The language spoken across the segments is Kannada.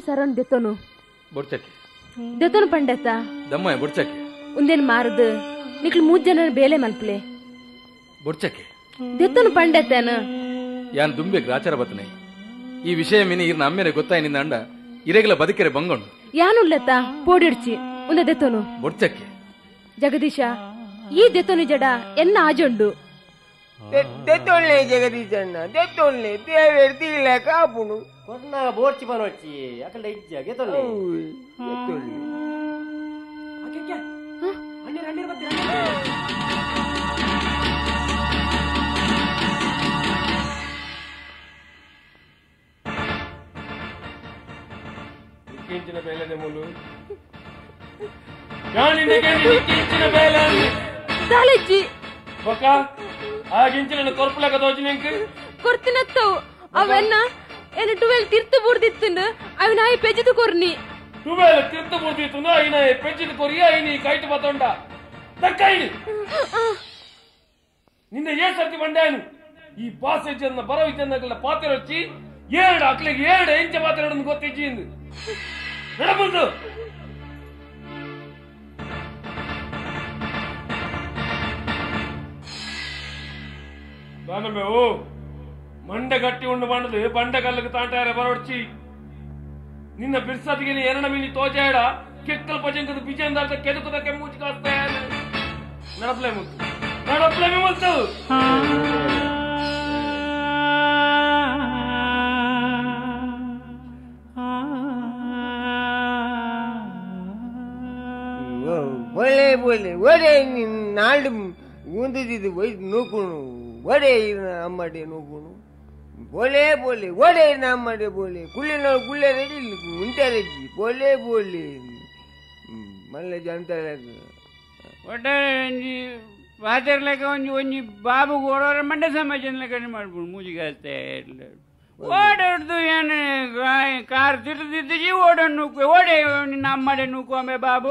ಸರನ್ ದೆತ್ತೋನು ಬೊಡ್ಚಕ್ಕೆ ದೆತ್ತೋನು ಪಂಡೆತ್ತ ದಮ್ಮಯ್ಯ ಬೊಡ್ಚಕ್ಕೆ ಉಂದೇನು ಮಾರದು ನಿಕ್ಲು 3 ಜನ ಬೇಲೆ ಮಲ್ಪಲೆ ಬೊಡ್ಚಕ್ಕೆ ದೆತ್ತೋನು ಪಂಡೆತ್ತೇನ ಯಾನ್ ದುಂಬೆ ಗ್ರಾಚಾರ ಬತ್ತನೆ ಈ ವಿಷಯ ಮಿನಿ ಇರ್ನ ಅಮ್ಮೆರೆ ಗೊತ್ತಾಯಿ ನಿಂದ ಅಂಡ ಇರೆಗಲ ಬದುಕೆರೆ ಬಂಗೊಂಡು ಯಾನುಲ್ಲತ್ತ ಪೋಡಿಡ್ಚಿ ಉಂದೆ ದೆತ್ತೋನು ಬೊಡ್ಚಕ್ಕೆ ಜಗದೀಶ ಈ ದೆತ್ತೋನು ಜಡ ಎನ್ನ ಆಜೊಂಡು ದೆತ್ತೊಳ್ಳೆ ಜಗದೀಶಣ್ಣ ದೆತ್ತೊಳ್ಳೆ ದೇವೆರ್ತಿಲ್ಲ ಕಾಪುನು ಕೊಟ್ನಾಗ ಬೋರ್ಚಿ ಬನೋಚ್ಚಿ ಅಕಲ್ಡ ಇಜ್ಜ ಗೆತೊಳ್ಳೆ ದೆತ್ತೊಳ್ಳೆ ಅಣ್ಣೀರ್ ಬರ್ತೀರ ಕಿಂಚಿನ ಬೇಲೆನೆ ಮೂಲು ಯಾನಿಂದಕ್ಕೆ ಕಿಂಚಿನ ಬೇಲೆ ತಾಳೆಜ್ಜಿ ಬೊಕ್ಕ ಆ ಕಿಂಚಿನ ಕೊರ್ಪುಲಕ ತೋಜಿ ನಿಂಕ ಕೊರ್ತಿನತ್ತವು ಅವನ್ನ ಏನು 12 ತಿರ್ತು ಬುರ್ದಿತ್ತುಂಡು ಅವನ ಆಯಿ ಪೆಜ್ಜಿದು ಕೊರ್ನಿ 12 ತಿರ್ತು ಬುರ್ದಿತ್ತುಂಡು ಐನ ಪೆಜ್ಜಿದು ಕೊರಿಯ ಐನಿ ಕೈಟು ಬತ್ತೊಂಡ ತಕ್ಕೈನಿ ನಿಂದ ಏ ಸರ್ತಿ ಬಂಡಾನು ಈ ಪಾಸೇಜನ್ನ ಬರವಿದ್ದನ್ನಗಲ ಪಾತ್ರ ಹಚ್ಚಿ 2 ಅಕ್ಲಿಗೆ 2 ಇಂಚ ಪಾತ್ರ ಗೊತ್ತಿಜ್ಜಿ ಎಂದು ನಡಬಂದು దానమే ఓ మండ గట్టి ఉండు పండదు బండ కళ్ళకు తాంటారే బరొడ్చి నిన్న బిర్సతికి ఎరణ మిని తోచాడ కెక్కల పజంకదు బిజేందార్త కెదుకుద కెమ్మూచి కాస్తాయ నడపలేము ముత్తు ಒಳ್ಳೆ ಬೋಲೆ ಒಡೆ ನಾಡು ಊಂದಿದ್ದು ವೈದ್ಯ ನೋಕೋಣು ಒಡೆ ಅಮ್ಮಡೆ ನೋಕೋಣು ಬೋಲೆ ಬೋಲೆ ಒಡೆ ಅಮ್ಮಡೆ ಬೋಲೆ ಕುಳ್ಳಿನ ಕುಳ್ಳೆ ರೆಡಿ ಉಂಟೆ ರೆಡ್ಡಿ ಬೋಲೆ ಬೋಲೆ ಮಲ್ಲ ಜನತಾಳೆ ಒಟ್ಟಾರೆ ಒಂಜಿ ಪಾತೆರ್ಲೆಕ್ಕ ಒಂಜಿ ಬಾಬು ಓಡೋರ ಮಂಡ್ಯ ಸಮಾಜನ್ಲೆಕ್ಕ ಮಾಡ್ಬೋದು ಮೂಜಿಗಾಸ್ತೆ ಓಡಾಡ್ದು ಏನು ಕಾರ್ ತಿರುದಿದ್ದೀ ಓಡೋ ನೂಕು ಓಡೆ ನಿನ್ನ ಅಮ್ಮಡೆ ನೂಕೋಮೆ ಬಾಬು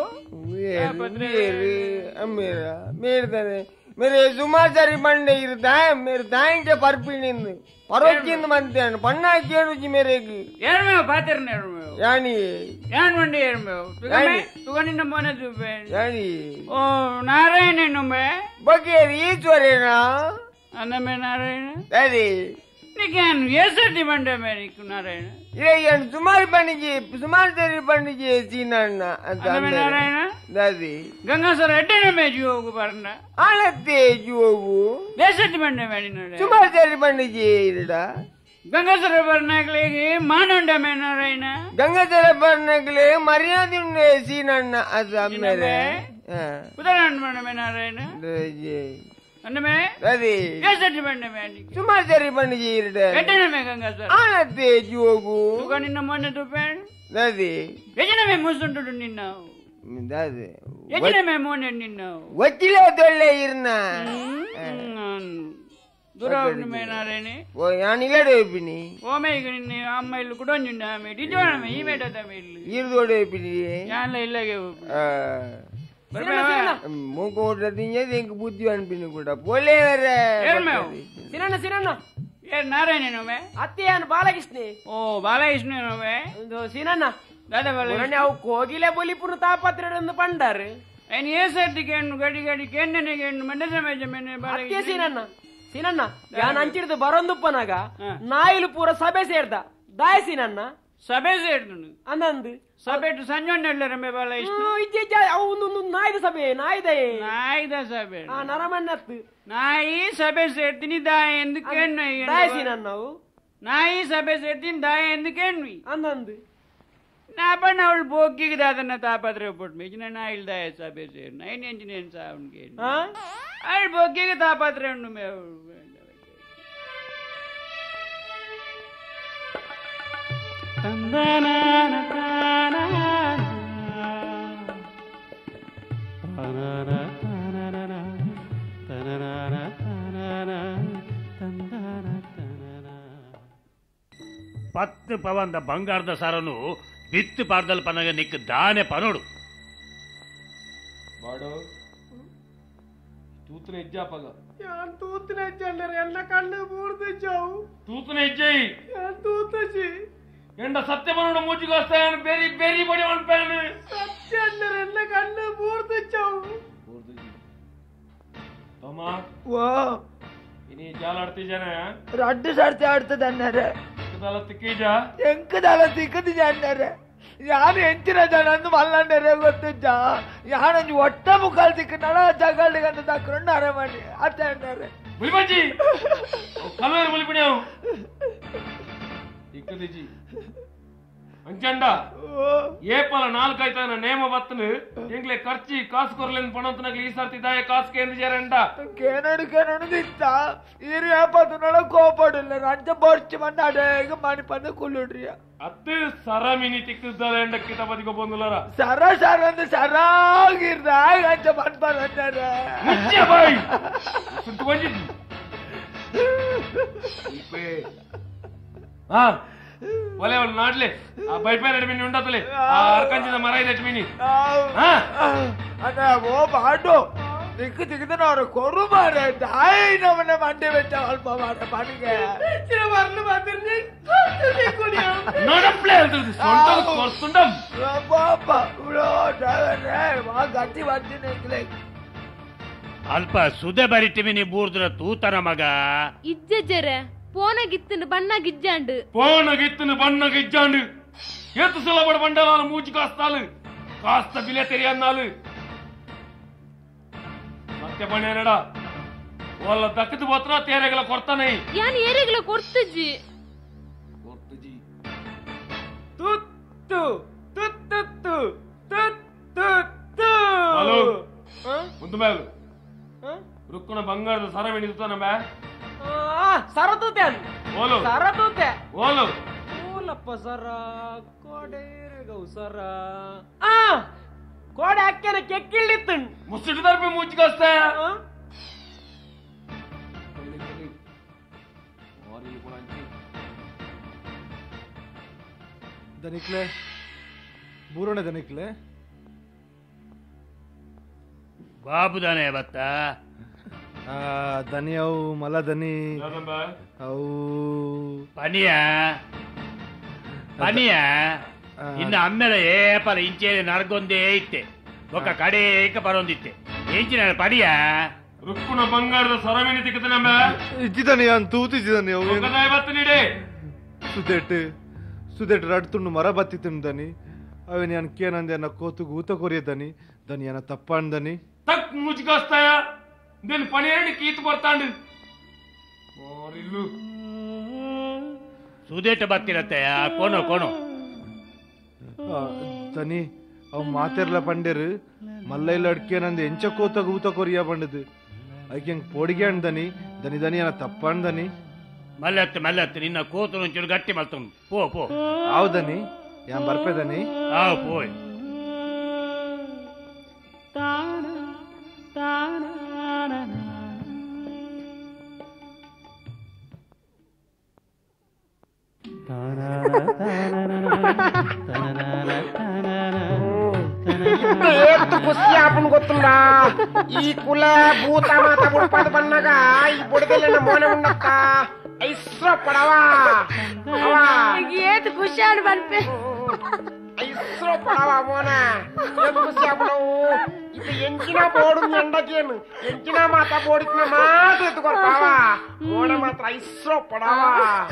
मेरा मेरे तने मेरे सुमाचारी मंडे इरता है मेरे दाएं के परपीनिंद परोचिंद मनते हैं पन्ना केड़ू जी मेरे की यार मैं पातर ने यानी यान मंडे यार मैं तू निन्न मोने दुबे यानी ओ नारायण नुमे बगैर ईश्वरे ना अन्न में नारायण अरे निकन ये सर्दी मंडे में नारायण ये यान सुमार पंडिजी सुमार तेरी पंडिजी सीना ना अन्न में नारायण दादी गंगा सर अड्डे में जुओगु परना आलते जुओगु ये सर्दी मंडे में नारायण सुमार तेरी पंडिजी इरडा गंगा सर परने के लिए मानंड में नारायण गंगा सर परने के लिए मर्यादा ने सीना ना असा मेरे उदाहरण में नारायण अन्न में दादी ये सर्दी मंडे में सुमार तेरी पंडिजी इरडा अड्डे में गंगा सर आलते जुओगु तू निन्न मोने दुबे दादी यजने में मुसुंडु निन्न दादी यजने में मोने निन्न वचिले दोले इरना दुरावण में नारायण वो यानी लड़े पिनी ओ मैं इगनी अम्मा इल्लु कुडोंजुंडा में डिजोना में ई बेटा में इल्लु इरदोडे पिनी यान इल्लगे मुको ओडदिंजे देंक बुद्धिवान पिनी कुडा बोले रे ಸಿನಣ್ಣ ಸಿನಣ್ಣ ये नारायण नो में ಅತ್ತೆಯನ್ ಬಾಲಕೃಷ್ಣ ओ बालकृष्ण नो में ಸಿನಣ್ಣ दादा बालकृष्ण ಅವು ಕೋಗಿಲೆ ಬಲಿಪುರ ತಾಪತ್ರೆಯನ್ನು ಪಂಡಾರು एन ये सर्दी केनु गडी गडी केन्ने केनु मंडे समय जमेने ಅತ್ತೆ बालकृष्ण ಸಿನಣ್ಣ ಸಿನಣ್ಣ ಯಾನ್ ಅಂಚಿಡ್ದು ಬರೊಂದುಪ್ಪನಾಗ ನಾಯಿಲು ಪೂರ ಸಭೆ ಸೇರ್ದ ದಾಯ ಸಿನಣ್ಣ ಸಭೆ ಸೇರ್ದು ಅಂದಂದು ಸಭೆ ಸಂಜೊಂಡೆ ರಮೆ ಬಾಲಕೃಷ್ಣ ಇಜ್ಜ ಅವನು ನಾಯ್ದ ಸಭೆ ನಾಯ್ದೆ ನಾಯ್ದ ಸಭೆ ನರಮಣ್ಣತ್ತು ನಾಯಿ ಸಭೆ ಸೇರ್ತೀನಿ ದಾಯ ಎಂದಕ್ಕೇನು ದಾಯ ಸಿನಣ್ಣ ನಾವು ನಾಯಿ ಸಭೆ ಸೇರ್ತೀನಿ ದಾಯ ಎಂದಕ್ಕೇನ್ವಿ ಅಂದಂದು ना पण ಅವಳು ಬೋಗಿಗೆ ದಾದನ್ನ ತಾಪತ್ರೆ ಪುಟ್ ಮೇಜಿನ ನಾ ಇಲ್ದಾಯ ಸಭೆ ಸೇರ್ ನೈನ್ ಎಂಜಿನಿಯರ್ ಸಾವನ್ಗೆ ಅವಳು ಬೋಗಿಗೆ ತಾಪತ್ರೆ ಉಂಡು ಮೇ ತಂದನಾನ ಪತ್ತು ಪವಂದ ಬಂಗಾರದ ಸಾರನು ಬಿತ್ತು ಪಾರ್ದಲ್ ಪನಗ ನಿಕ್ ದಾನೆ ಪನೋಡು ಬಾಡು ತೂತನ ಇಜ್ಜಾಪಗ ಯಾನ್ ತೂತನ ಇಜ್ಜಂಡರೆ ಎಲ್ಲ ಕಣ್ಣು ಬೂರ್ದಿಜ್ಜಾವು ತೂತನ ಇಜ್ಜೈ ಯಾನ್ ತೂತಜಿ ಎಂಡ ಸತ್ಯ ಬರೋಣ ಮೂಜಿಗೋಸ್ತಾಯನು ಬೇರಿ ಬೇರಿ ಬಡಿ ಅನ್ಪಾನು സത്യം അന്നേരം എന്നെ കണ്ണ് പൂർത്തിച്ചോ ತಮ್ಮ ഓ ഇനി ജാലാಡ್ತಿದ್ದಾನೆ രണ്ട് സ്ഥലത്ത് അടുത്തത് അന്നേരം ತಲ ತಿಕ್ಕೀಜ എനിക്ക് തല തിക്കുന്നത് അന്നേരം ഞാൻ ಎಂಚಿನ ಮಲ್ಲಂಡರೆ ಗೊತ್ತಿದ್ದ ಯಾನಂಜು ಒಟ್ಟ ಮುಖಾಲ್ ತಿಕ್ಕನಾಳ ಜಗಳ್ಳಿ ಗಂತ ತಕ್ಕೊಂಡು ಅರಮನೆ ಅತ್ತ ಅಣ್ಣಾರೆ ಮುಲಿಬಜ್ಜಿ ಕಲ್ವೇರು ಮುಲಿಪಿಣ್ಯಾವು ಇಕ್ಕದಿಜಿ ಅಂಚಂಡ ಏಪಲ 4 ಆಯ್ತಾನ ನೇಮ ಬತ್ತನು ಎಂಗ್ಲೆ ಖರ್ಚಿ ಕಾಸು ಕೊರ್ಲೆನ್ ಪಣಂತನಗ್ಲಿ ಈ ಸರ್ತಿ ದಾಯ ಕಾಸು ಕೇಂದ್ರ ಜರಂಡ കേനോട് ഇത്ത ഈ ഏപ്പത്തിനുള്ള കോപ്പാടില്ല രണ്ട് പൊറിച്ച് വന്നാടെ മണി പന്ന് കുള്ളിട്രിയ ಅತ್ತು ಸರಮಿನಿ ತಿಕ್ಕುತ್ತದೆ ಎಂಡ ಕಿತ ಬದಿಗೆ ಬಂದುಲರ സര സരന്ന് സരാಗಿರ್ದ ಅಂಚ ಬಂದ್ಬಂದಾರ ಮುಚ್ಚೆ ಬಾಯ್ ಸುಂಟು ಬಂದಿದ್ದಿ ಇಪ್ಪೆ ಹಾ ಒಲೆ ಅವಳು ನಾಡ್ಲೆ ಆ ಬೈಪೇನ ಮೀನಿ ಉಂಡತಲೆ ಆ ಅರ್ಕಂಚಿದ ಮರ ಇದೆ ಮೀನಿ ಅದ ಓ ಬಾಡು ತಿಕ್ಕು ತಿಕ್ಕಿದನವ್ರು ಕೊರು ಮಾರೆ ದಾಯಿ ನಮ್ಮನ್ನ ಮಂಡೆ ಬೆಚ್ಚ ಅಲ್ಪ ಮಾಡ ಪಣಿಗೆ ಚಿರ ಬರ್ಲು ಬಂದಿರ್ನಿ ನೋಡಪ್ಲೆ ಹೇಳ್ತದೆ ಸೊಂಟ ಕೊರ್ಸುಂಡಂ ಪಾಪ ಉಳೋ ಡ್ರೈವರೇ ವಾ ಗಟ್ಟಿ ಬರ್ತೀನಿ ಅಲ್ಪ ಸುದೆ ಬರಿಟಿವಿ ನೀ ಬೂರ್ದ್ರ ತೂತನ ಮಗ ಇಜ್ಜೆಜ್ಜರೆ ಪೋನಗಿತ್ತನು ಬಣ್ಣಗಿಜ್ಜಾಂಡು పోనగిత్తును బన్నగిజ్జాండు ఎత్తు సులబడి బండలాలు మూచి కాస్తాలు కాస్త బిలే తెరియన్నాలు సత్య పనేనడా వాళ్ళ దక్కదు పోతున్నా తేరెగల కొడతానే ಯಾನ್ ಏರಿಗ್ಲ ಕೊಡ್ತಜ್ಜಿ ತುತ್ತು ತುತ್ತು ತುತ್ತು హలో ముందు మేలు రుక్కున బంగారు సర వెణిదుతాన బే ಸರತೂತೆ ಓಲು ಸರತೂತೆ ಓಲು ಓಲಪ್ಪ ಸರ ಕೋಡೇರಗೌ ಸರ ಕೋಡೆ ಅಕ್ಕನ ಕೆಕ್ಕಿಳಿತ್ತು ముసటి తరపి మూచి కాస్తాయా ದನಿಕ್ಲೆ ಬೂರಣ ದನಿಕ್ಲೆ ಬಾಬುದಾನೆ ಬತ್ತ ದನಿ ಅವು ಮಲ ದನಿ ಅವು ಪನಿಯ ಇನ್ನು ಅಮ್ಮೆಲ ಏಪಲ ಇಂಚೇಲಿ ನರ್ಗೊಂದೇ ಇತ್ತೆ ఒక కడేక పరొందిತ್ತೆ ఏంచిన పడియా రుక్కున బంగారు సర వెణి తిక్కుతున్నా ಇಜ್ಜಿದನಿ ಅಂತ ತೂತಿಜ್ಜಿದನಿ ಅವು ఒకదాయి బత్తనిడే ಸುದೆಟ್ ರಡ್ತುಂಡು ಮರ ಬತ್ತಿತ್ತುಂಡು ದನಿ ಅವೆ ನಾನು ಕೇನಂದೆ ಅನ್ನ ಕೋತುಗು ಊತ ಕೊರಿಯದನಿ ದನಿ ಅನ್ನ ತಪ್ಪಂದನಿ తక్ మూచికొస్తాయా నేను పనేరండి కీతు పడతాండు ఇల్లు ಸುದೇಟ ಬತ್ತಿರತ್ತೆಯ ಕೋಣೋ ಕೋಣೋ ದನಿ ಅವು ಮಾತೆರ್ಲ ಪಂಡೆರು ಮಲ್ಲೈಲ ಅಡ್ಕೇನಂದೆ ಎಂಚ ಕೋತಗು ಊತ ಕೊರಿಯ ಪಂಡದು ಅದಕ್ಕೆ ಹೆಂಗ್ ಪೋಡಿಗೆ ಅಂದನಿ ದನಿ ದನಿ ಅನ್ನ ತಪ್ಪಂದನಿ ಮಲ್ಲತ್ತು ನಿನ್ನ ಕೋತು ಒಂಚೂರು ಗಟ್ಟಿ ಮಲ್ತೊಂಡು ಪೋ ಹೌದನಿ ಯಾನ್ ಬರ್ಪೇದನಿ ಪೋಯ್ ಎಷ್ಟು ಖುಷಿ ಆಪನ್ ಗೊತ್ತುಂಡಾ ಈ ಕುಲ ಭೂತ ಮಾತ ಬುಡ್ಪಾದ ಬಣ್ಣಗ ಈ ಬುಡದಲ್ಲ ಮೋನೆ ಉಂಡಕ್ಕ ಐಸ್ರ ಪಡವಾ ಏತ್ ಖುಷಿಯಾಡ್ ಬರ್ಪೆ ಐಸ್ರ ಪಡವಾ ಮೋನ ಎಷ್ಟು ಖುಷಿ ಆಪನವು ಇದು ಎಂಚಿನ ಬೋಡು ಎಂಡಕೇನು ಎಂಚಿನ ಮಾತ ಬೋಡಿನ ಮಾತ ಎತ್ಕೊಳ್ತಾವ ಮೋನೆ ಮಾತ್ರ ಐಸ್ರ ಪಡವಾ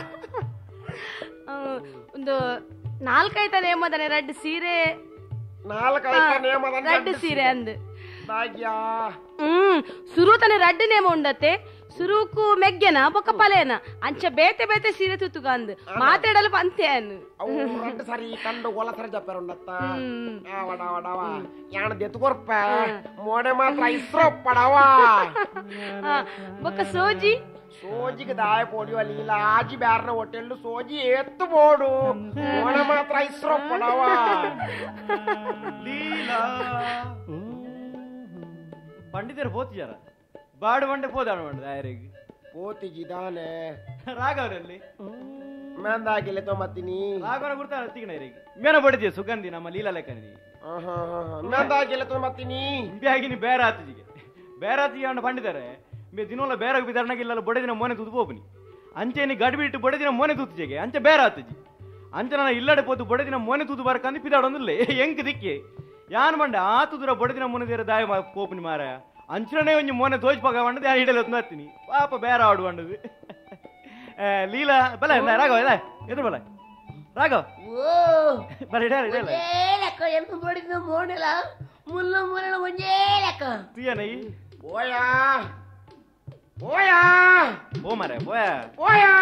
ಒಂದು 4-5 ನೇಮದನೆ ರೆಡ್ ಸೀರೆ 4-5 ನೇಮದನೆ ರೆಡ್ ಸೀರೆ ಅಂದು ಭಾಗ್ಯ ಸುರುತನೆ ರೆಡ್ ನೇಮ ಉಂಡತೆ ಸುರುಕು ಮೆಗ್ಗೆನ ಬೊಕ್ಕ ಪಲೇನ ಅಂಚ ಬೇತೆ ಬೇತೆ ಸೀರೆ ತುತ್ತುಗ ಅಂದು ಮಾತಾಡಲು ಪಂತೆ ಅನ್ನು ಅವು ರೆಡ್ ಸರಿ ಕಂಡು ಒಲಸರ ಜಪ್ಪರುಂಡತ್ತ ವಡವಾ ಯಾಣ ದೆತ್ತುಕೊರ್ಪ ಮೋಡೆ ಮಾತ್ರ ಐಸ್ರ ಪಡವಾ ಬೊಕ್ಕ ಸೋಜಿ ಸೋಜಿಗೆ ದಾಯ ಪೋಡಿ ಅಲ್ಲಿಲ್ಲ ಆಜಿ ಬ್ಯಾರನ ಹೋಟೆಲ್ ಸೋಜಿ ಎತ್ತು ಬೋಡು ಮೋಡ ಮಾತ್ರ ಐಸ್ರ ಪಡವಾ ಪಂಡಿತರು ಪೋತಿಯಾರ ಬಾಡು ಬಂಡೆ ಪೋದಾಡ ಬಂಡ ಯಾರಿಗೆ ಪೋತಿಗಿದಾನೆ ರಾಘವರಲ್ಲಿ ಮೇಂದಾಗಿಲ್ಲ ತೊಂಬತ್ತೀನಿ ರಾಘವನ ಗುರ್ತಾರ ತಿಗಣರಿಗೆ ಮೇನ ಬಡಿದೆ ಸುಗಂಧಿ ನಮ್ಮ ಲೀಲಾ ಲೆಕ್ಕನಿ ಮೇಂದಾಗಿಲ್ಲ ತೊಂಬತ್ತೀನಿ ಇಂಬಿಯಾಗಿನಿ ಬೇರಾತಿಜಿಗೆ ಅಂಡ ಪಂಡಿತಾರೆ ಮೇ ದಿನೋಲ ಬೇರಾಗ ಬಿದರ್ನಾಗಿಲ್ಲ ಬಡದಿನ ಮೋನೆ ತುದು ಬೋಪನಿ ಅಂಚೆನಿ ಗಡಿ ಬಿಟ್ಟು ಬಡದಿನ ಮೋನೆ ತುತ್ತಿಜೆಗೆ ಅಂಚೆ ಬೇರಾತಿಜಿ ಅಂಚನ ಇಲ್ಲಡೆ ಪೋತು ಬೊಡೆದಿನ ಮೊನೆ ತೂದು ಬರ್ಕಂದು ಪಿದಾಡೊಂದಿಲ್ಲ ಎಂಕ್ ದಿಕ್ಕಿ ಯಾನ್ ಮಂಡೆ ಆ ತುದುರ ಬೊಡೆದಿನ ಮೊನೆ ದೇರ ದಾಯ ಪೋಪುನಿ ಮಾರ ಅಂಚನೇ ಒಂಜಿ ಮೊನೆ ತೋಜ್ಪಾಗ ಬಂಡದು ಯಾರು ಹಿಡಲು ಹತ್ತೀನಿ ಪಾಪ ಬೇರೆ ಆಡು ಬಂಡದು ಲೀಲಾ ಬಲ ರಾಘವ ಇಲ್ಲ ಎದುರು ಬಲ ರಾಘವ ಬರ ಇಡ ಎಂಟು ಬಡಿದ ಮೋನೆಲ ಮುಲ್ಲ ಮುಲ್ಲ ಒಂಜೇ ಲೆಕ್ಕ ತುಯ್ಯನೈ ಓಯಾ ಓಯಾ ಓ ಮಾರೆ ಓಯಾ ಓಯಾ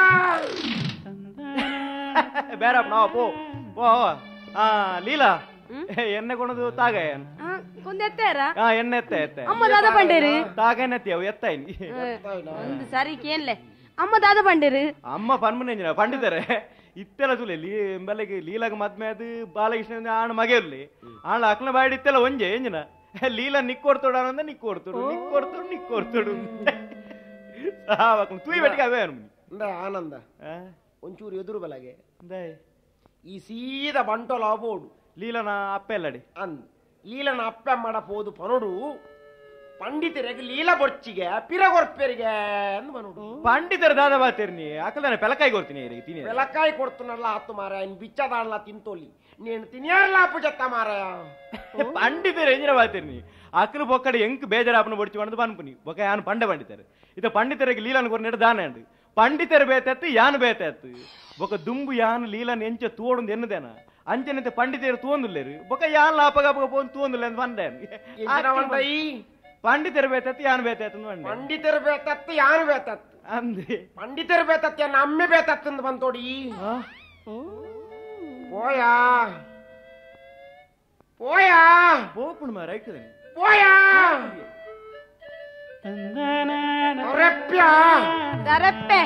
ಬೇರಪ್ಪ ನಾವು ಪೋ ಪೋ ಲೀಲಾ ಎಣ್ಣೆ ಕೊಣದು ತಾಗ ಕೊಂದೆತ್ತಾರ ಎಣ್ಣೆ ಎತ್ತ ಅಮ್ಮ ದಾದ ಬಂಡೇರು ತಾಗ ಎಣ್ಣೆ ಅವು ಎತ್ತಾಯಿನಿ ಒಂದು ಸಾರಿ ಕೇನ್ಲೆ ಅಮ್ಮ ದಾದ ಬಂಡೇರು ಅಮ್ಮ ಪನ್ಮನೆ ಪಂಡಿತಾರೆ ಇತ್ತೆಲ್ಲ ಸುಲೆ ಬೆಳಗ್ಗೆ ಲೀಲಾಗ ಮದ್ಮೆ ಅದು ಬಾಲಕೃಷ್ಣ ಆಣ ಮಗೆ ಇರ್ಲಿ ಆಳ ಅಕ್ಲ ಬಾಡಿ ಇತ್ತೆಲ್ಲ ಒಂಜೆ ಎಂಜಿನ ಲೀಲಾ ನಿಕ್ಕೊಡ್ತೋಡ ಅಂದ ನಿಕ್ಕೊಡ್ತೋಡು ತೂಯಿ ಬೆಟ್ಟಿಗೆ ಅವೇ ಆನಂದ ಒಂಚೂರು ಎದುರು ಬಲಗೆ ಈ ಸೀದಾ ಬಂಟೋಲ ಬೋಡು ಲೀಲನ ಅಪ್ಪ ಎಲ್ಲಡಿ ಅಂದ್ ಲೀಲನ ಅಪ್ಪ ಮಾಡಬಹುದು ಪನೋಡು ಪಂಡಿತರಿಗೆ ಲೀಲ ಬೊರ್ಚಿಗೆ ಪಿರಗೊರ್ಪೆರಿಗೆ ಅಂದ್ ಮನೋಡು ಪಂಡಿತರ ದಾದ ಬಾತೇರ್ನಿ ಅಕಲ್ದಾನೆ ಪೆಲಕಾಯಿ ಕೊಡ್ತೀನಿ ತಿನಿ ಬೆಲಕಾಯಿ ಕೊಡ್ತನಲ್ಲ ಆತು ಮಾರ ಇನ್ ಬಿಚ್ಚದಾಳ ತಿಂತೋಲಿ ನೀನು ತಿನ್ಯಾರಲ್ಲ ಅಪ್ಪು ಜತ್ತ ಮಾರ ಪಂಡಿತರು ಎಂಜಿನ ಬಾತೇರ್ನಿ ಅಕ್ಕಲು ಬೊಕ್ಕಡೆ ಎಂಕ್ ಬೇಜಾರಾಪನ ಬೊಡ್ಚಿ ಬಂದು ಪನ್ಪುನಿ ಬೊಕ್ಕ ಯಾನು ಪಂಡ ಪಂಡಿತರು ಇತ ಪಂಡಿತರಿಗೆ ಲೀಲನ ಕೊರ್ನೆಡ ದಾನ ಅಂಡು ಪಂಡಿತರು ಬೇತೆತ್ತು ಯಾನು ಬೇತೆತ್ತು ಬೊಕ್ಕ ದುಂಬು ಯಾನು ಲೀಲನ್ ಎಂಚ ತೋಡೊಂದು ಎನ್ನದೇನ ಅಂಚನಂತೆ ಪಂಡಿತರು ತೋಂದುಲ್ಲೇರು ಬೊಕ್ಕ ಯಾನ್ ಲಾಪಗಾಪಗ ಪೋನ್ ತೋಂದುಲ್ಲ ಅಂತ ಬಂದೆ ಪಂಡಿತರು ಬೇತತ್ತು ಯಾನು ಬೇತೆತ್ತು ಪಂಡಿತರು ಬೇತತ್ತು ಯಾನು ಬೇತತ್ತು ಅಂದೆ ಪಂಡಿತರು ಬೇತತ್ತು ಯಾನು ಅಮ್ಮೆ ಬೇತತ್ತು ಅಂತ ಬಂತೋಡಿ போயா போயா போப்புணுமா ரைட்டு போயா தரப்பியா தரப்பே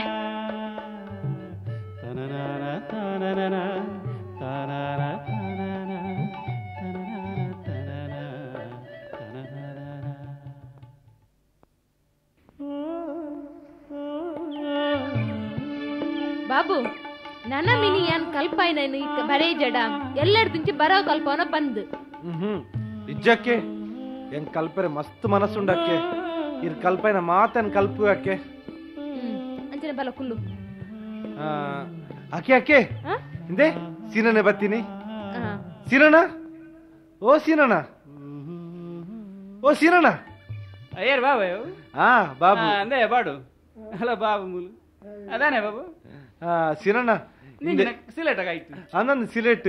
ಬಾಬು ನನ್ನ ಮಿನಿ ಏನ್ ಕಲ್ಪಾಯಿನ ಬರೇ ಜಡ ಎಲ್ಲರ ದಿಂಚಿ ಬರೋ ಕಲ್ಪನ ಬಂದ್ ಇಜ್ಜಕ್ಕೆ ಹೆಂಗ್ ಕಲ್ಪರೆ ಮಸ್ತ್ ಮನಸ್ಸುಂಡಕ್ಕೆ ಇರ್ ಕಲ್ಪೈನ ಮಾತೇನ್ ಕಲ್ಪಕ್ಕೆ ಅಂಚನೆ ಬಲ ಕುಲ್ಲು ಅಕ್ಕೆ ಅಕ್ಕೆ ಹಿಂದೆ ಸೀನನೆ ಬತ್ತೀನಿ ಸೀನಣ್ಣ ಓ ಸೀನಣ್ಣ ಓ ಸೀನಣ್ಣ ಅಯ್ಯರ್ ಬಾಬು ಹಾ ಬಾಬು ಅಂದೇ ಬಾಡು ಅಲ್ಲ ಬಾಬು ಮೂಲು ಅದಾನೆ ಬಾಬು ಸೀನಣ್ಣ ಸಿಲೆಟ್ ಆಯ್ತು ಅನ್ನೊಂದು ಸಿಲೆಟ್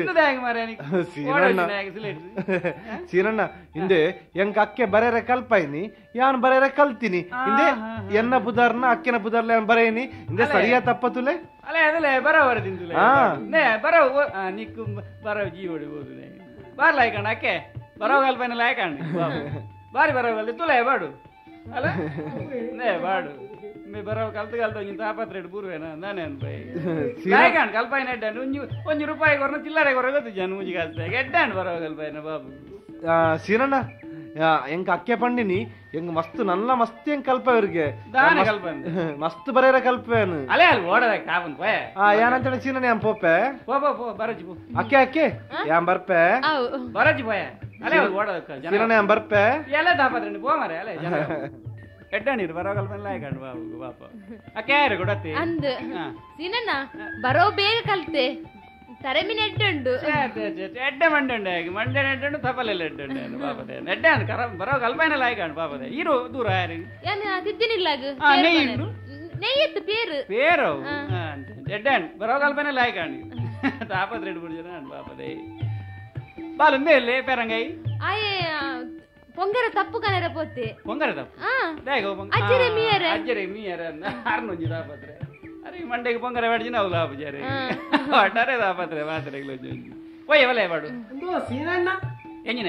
ಸೀನಣ್ಣ ಹಿಂದೆ ಎಂಕ ಅಕ್ಕೆ ಬರೇರೆ ಕಲ್ಪಾಯಿನಿ ಯಾನ್ ಬರೇರೆ ಕಲ್ತೀನಿ ಹಿಂದೆ ಎನ್ನ ಬುಧಾರ್ನ ಅಕ್ಕಿನ ಬುಧಾರ್ಲ ಬರೇನಿ ಹಿಂದೆ ಸರಿಯಾ ತಪ್ಪತುಲೆ ಅಲ್ಲ ಅದಲ್ಲ ಬರೋವರ ತಿಂತುಲೆ ಬರೋ ನಿಕ್ಕು ಬರೋ ಜೀವಡಿ ಹೋದು ಬಾರ್ಲಾಯ್ಕಂಡ ಅಕ್ಕೆ ಬರೋ ಕಲ್ಪನೆ ಲಾಯ್ಕಂಡು ಬಾರಿ ಬರೋ ತುಲೆ ಬಾಡು ಅಲ್ಲ ನೇ ಬಾಡು ಬರೋ ಕಲ್ತು ಕಲ್ತು ಒಂಜಿ ತಾಪತ್ರೆಡ್ ಬೂರ್ವೇನ ನಾನೇ ಅನ್ಪೈ ಲಾಯ್ಕಂಡ್ ಕಲ್ಪಾಯಿನ ಎಡ್ಡಾಂಡು ಒಂಜಿ ರೂಪಾಯಿ ಕೊರನ ಚಿಲ್ಲರೆ ಕೊರಗತ್ತು ಜನ ಮೂಜಿ ಕಲ್ತಾಗ ಎಡ್ಡಾಂಡು ಬರೋ ಕಲ್ಪಾಯಿನ ಬಾಬು ಸೀನಣ್ಣ ಎಂಕ ಅಕ್ಕೆ ಪಂಡಿನಿ ಎಂಗ್ ಮಸ್ತ್ ನಲ್ಲ ಮಸ್ತ್ ಹೆಂಗ್ ಕಲ್ಪ ಇವ್ರಿಗೆ ಮಸ್ತ್ ಬರೇರ ಕಲ್ಪೇನು ಅಲೆ ಅಲ್ಲಿ ಓಡದ ಕಾಬನ್ ಪೋಯ ಏನಂತ ಸೀನಣ್ಣ ಯಾನ್ ಪೋಪೆ ಪೋ ಬರಜಿ ಪೋ ಅಕ್ಕೆ ಅಕ್ಕೆ ಯಾನ್ ಬರ್ಪೆ ಬರಜಿ ಪೋಯ ಅಲೆ ಓಡದ ಸೀನಣ್ಣ ಯಾನ್ ಬರ್ಪೆ ಎಲ್ಲ ತಾಪತ್ರೆ ಪೋ ಮಾರೆ ಅಲೆ ಜನ ಎಡ್ಡ ನೀರು ಬರೋ ಕಲ್ಪನೆ ಲಾಯ್ಕಂಡು ಬಾಬು ಬಾಪ ಅಕ್ಕೆ ಯಾರು ಕೊಡತ್ತೆ ಅಂದ್ ಸೀನಣ್ಣ ಬರೋ ಬೇಗ ಕಲ್ತೆ ತರಮಿನ ಎಡ್ಡುಂಡು ಎಡ್ಡ ಮಂಡುಂಡೆ ಮಂಡೆ ಎಡ್ಡುಂಡು ತಪಲೆಲ್ಲ ಎಡ್ಡುಂಡೆ ಬಾಪದೆ ಎಡ್ಡ ಬರೋ ಕಲ್ಪನೆ ಲಾಯ್ಕಂಡು ಬಾಪದೆ ಇರು ದೂರ ಯಾರು ತಿದ್ದಿನಿಲ್ಲಾಗ ನೆಯ್ಯತ್ತು ಪೇರು ಪೇರು ಎಡ್ಡಾಂಡ್ ಬರೋ ಕಲ್ಪನೆ ಲಾಯ್ಕಂಡು ತಾಪತ್ರೆ ಎಡ್ಡು ಜನ ಬಾಪದೆ ಬಾಲು ಮೇಲೆ ಪೆರಂಗೈ ಆಯೇ ಪೊಂಗರ ತಪ್ಪು ಕನರ ಪೋತೆ ಪೊಂಗರ ತಪ್ಪು ಅಜ್ಜರೆ ಮೀಯರ ಆರ್ನೊಂಜಿ ತಾಪತ್ರೆ ಅರೆ ಮಂಡೆಗೆ ಪೊಂಗರ ಬೇಡ ನಾವು ಲಾಭ ಜಾರೆ ಒಟ್ಟಾರೆ ತಾಪತ್ರೆ ಮಾತ್ರೆಗಳು ಒಯ್ಯ ಒಲೆ ಬಾಡು ಸೀನಣ್ಣ ಎಂಜಿನೆ